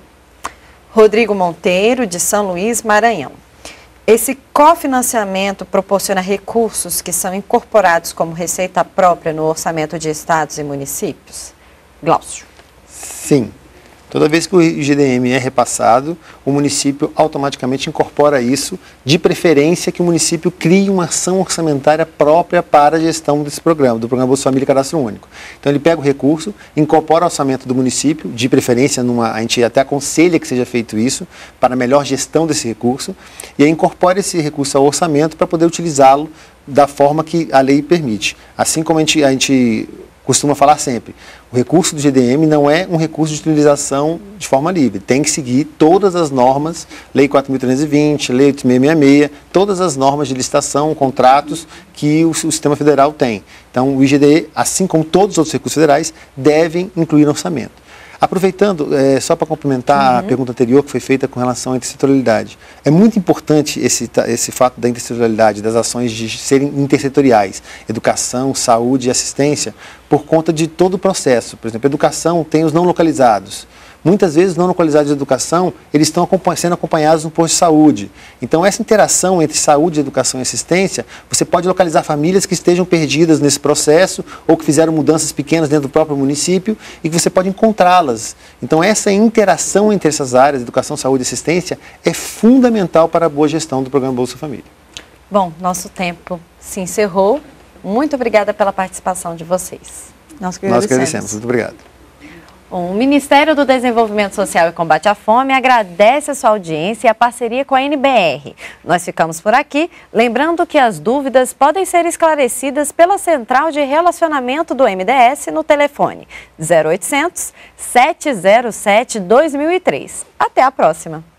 Rodrigo Monteiro, de São Luís, Maranhão. Esse cofinanciamento proporciona recursos que são incorporados como receita própria no orçamento de estados e municípios? Glaucio. Sim. Toda vez que o IGDM é repassado, o município automaticamente incorpora isso, de preferência que o município crie uma ação orçamentária própria para a gestão desse programa, do programa Bolsa Família e Cadastro Único. Então ele pega o recurso, incorpora o orçamento do município, de preferência, a gente até aconselha que seja feito isso, para a melhor gestão desse recurso, e aí incorpora esse recurso ao orçamento para poder utilizá-lo da forma que a lei permite. Assim como a gente costuma falar sempre, o recurso do GDM não é um recurso de utilização de forma livre, tem que seguir todas as normas, Lei 4.320, Lei 8.666, todas as normas de licitação, contratos que o sistema federal tem. Então o IGDE, assim como todos os outros recursos federais, devem incluir no orçamento. Aproveitando, só para complementar a pergunta anterior que foi feita com relação à intersetorialidade, é muito importante esse fato da intersetorialidade, das ações de serem intersetoriais, educação, saúde e assistência, por conta de todo o processo. Por exemplo, educação tem os não localizados. Muitas vezes, os não localizados de educação, eles estão sendo acompanhados no posto de saúde. Então, essa interação entre saúde, educação e assistência, você pode localizar famílias que estejam perdidas nesse processo ou que fizeram mudanças pequenas dentro do próprio município e que você pode encontrá-las. Então, essa interação entre essas áreas, educação, saúde e assistência, é fundamental para a boa gestão do programa Bolsa Família. Bom, nosso tempo se encerrou. Muito obrigada pela participação de vocês. Nós que agradecemos. Muito obrigado. O Ministério do Desenvolvimento Social e Combate à Fome agradece a sua audiência e a parceria com a NBR. Nós ficamos por aqui, lembrando que as dúvidas podem ser esclarecidas pela Central de Relacionamento do MDS no telefone 0800 707 2003. Até a próxima!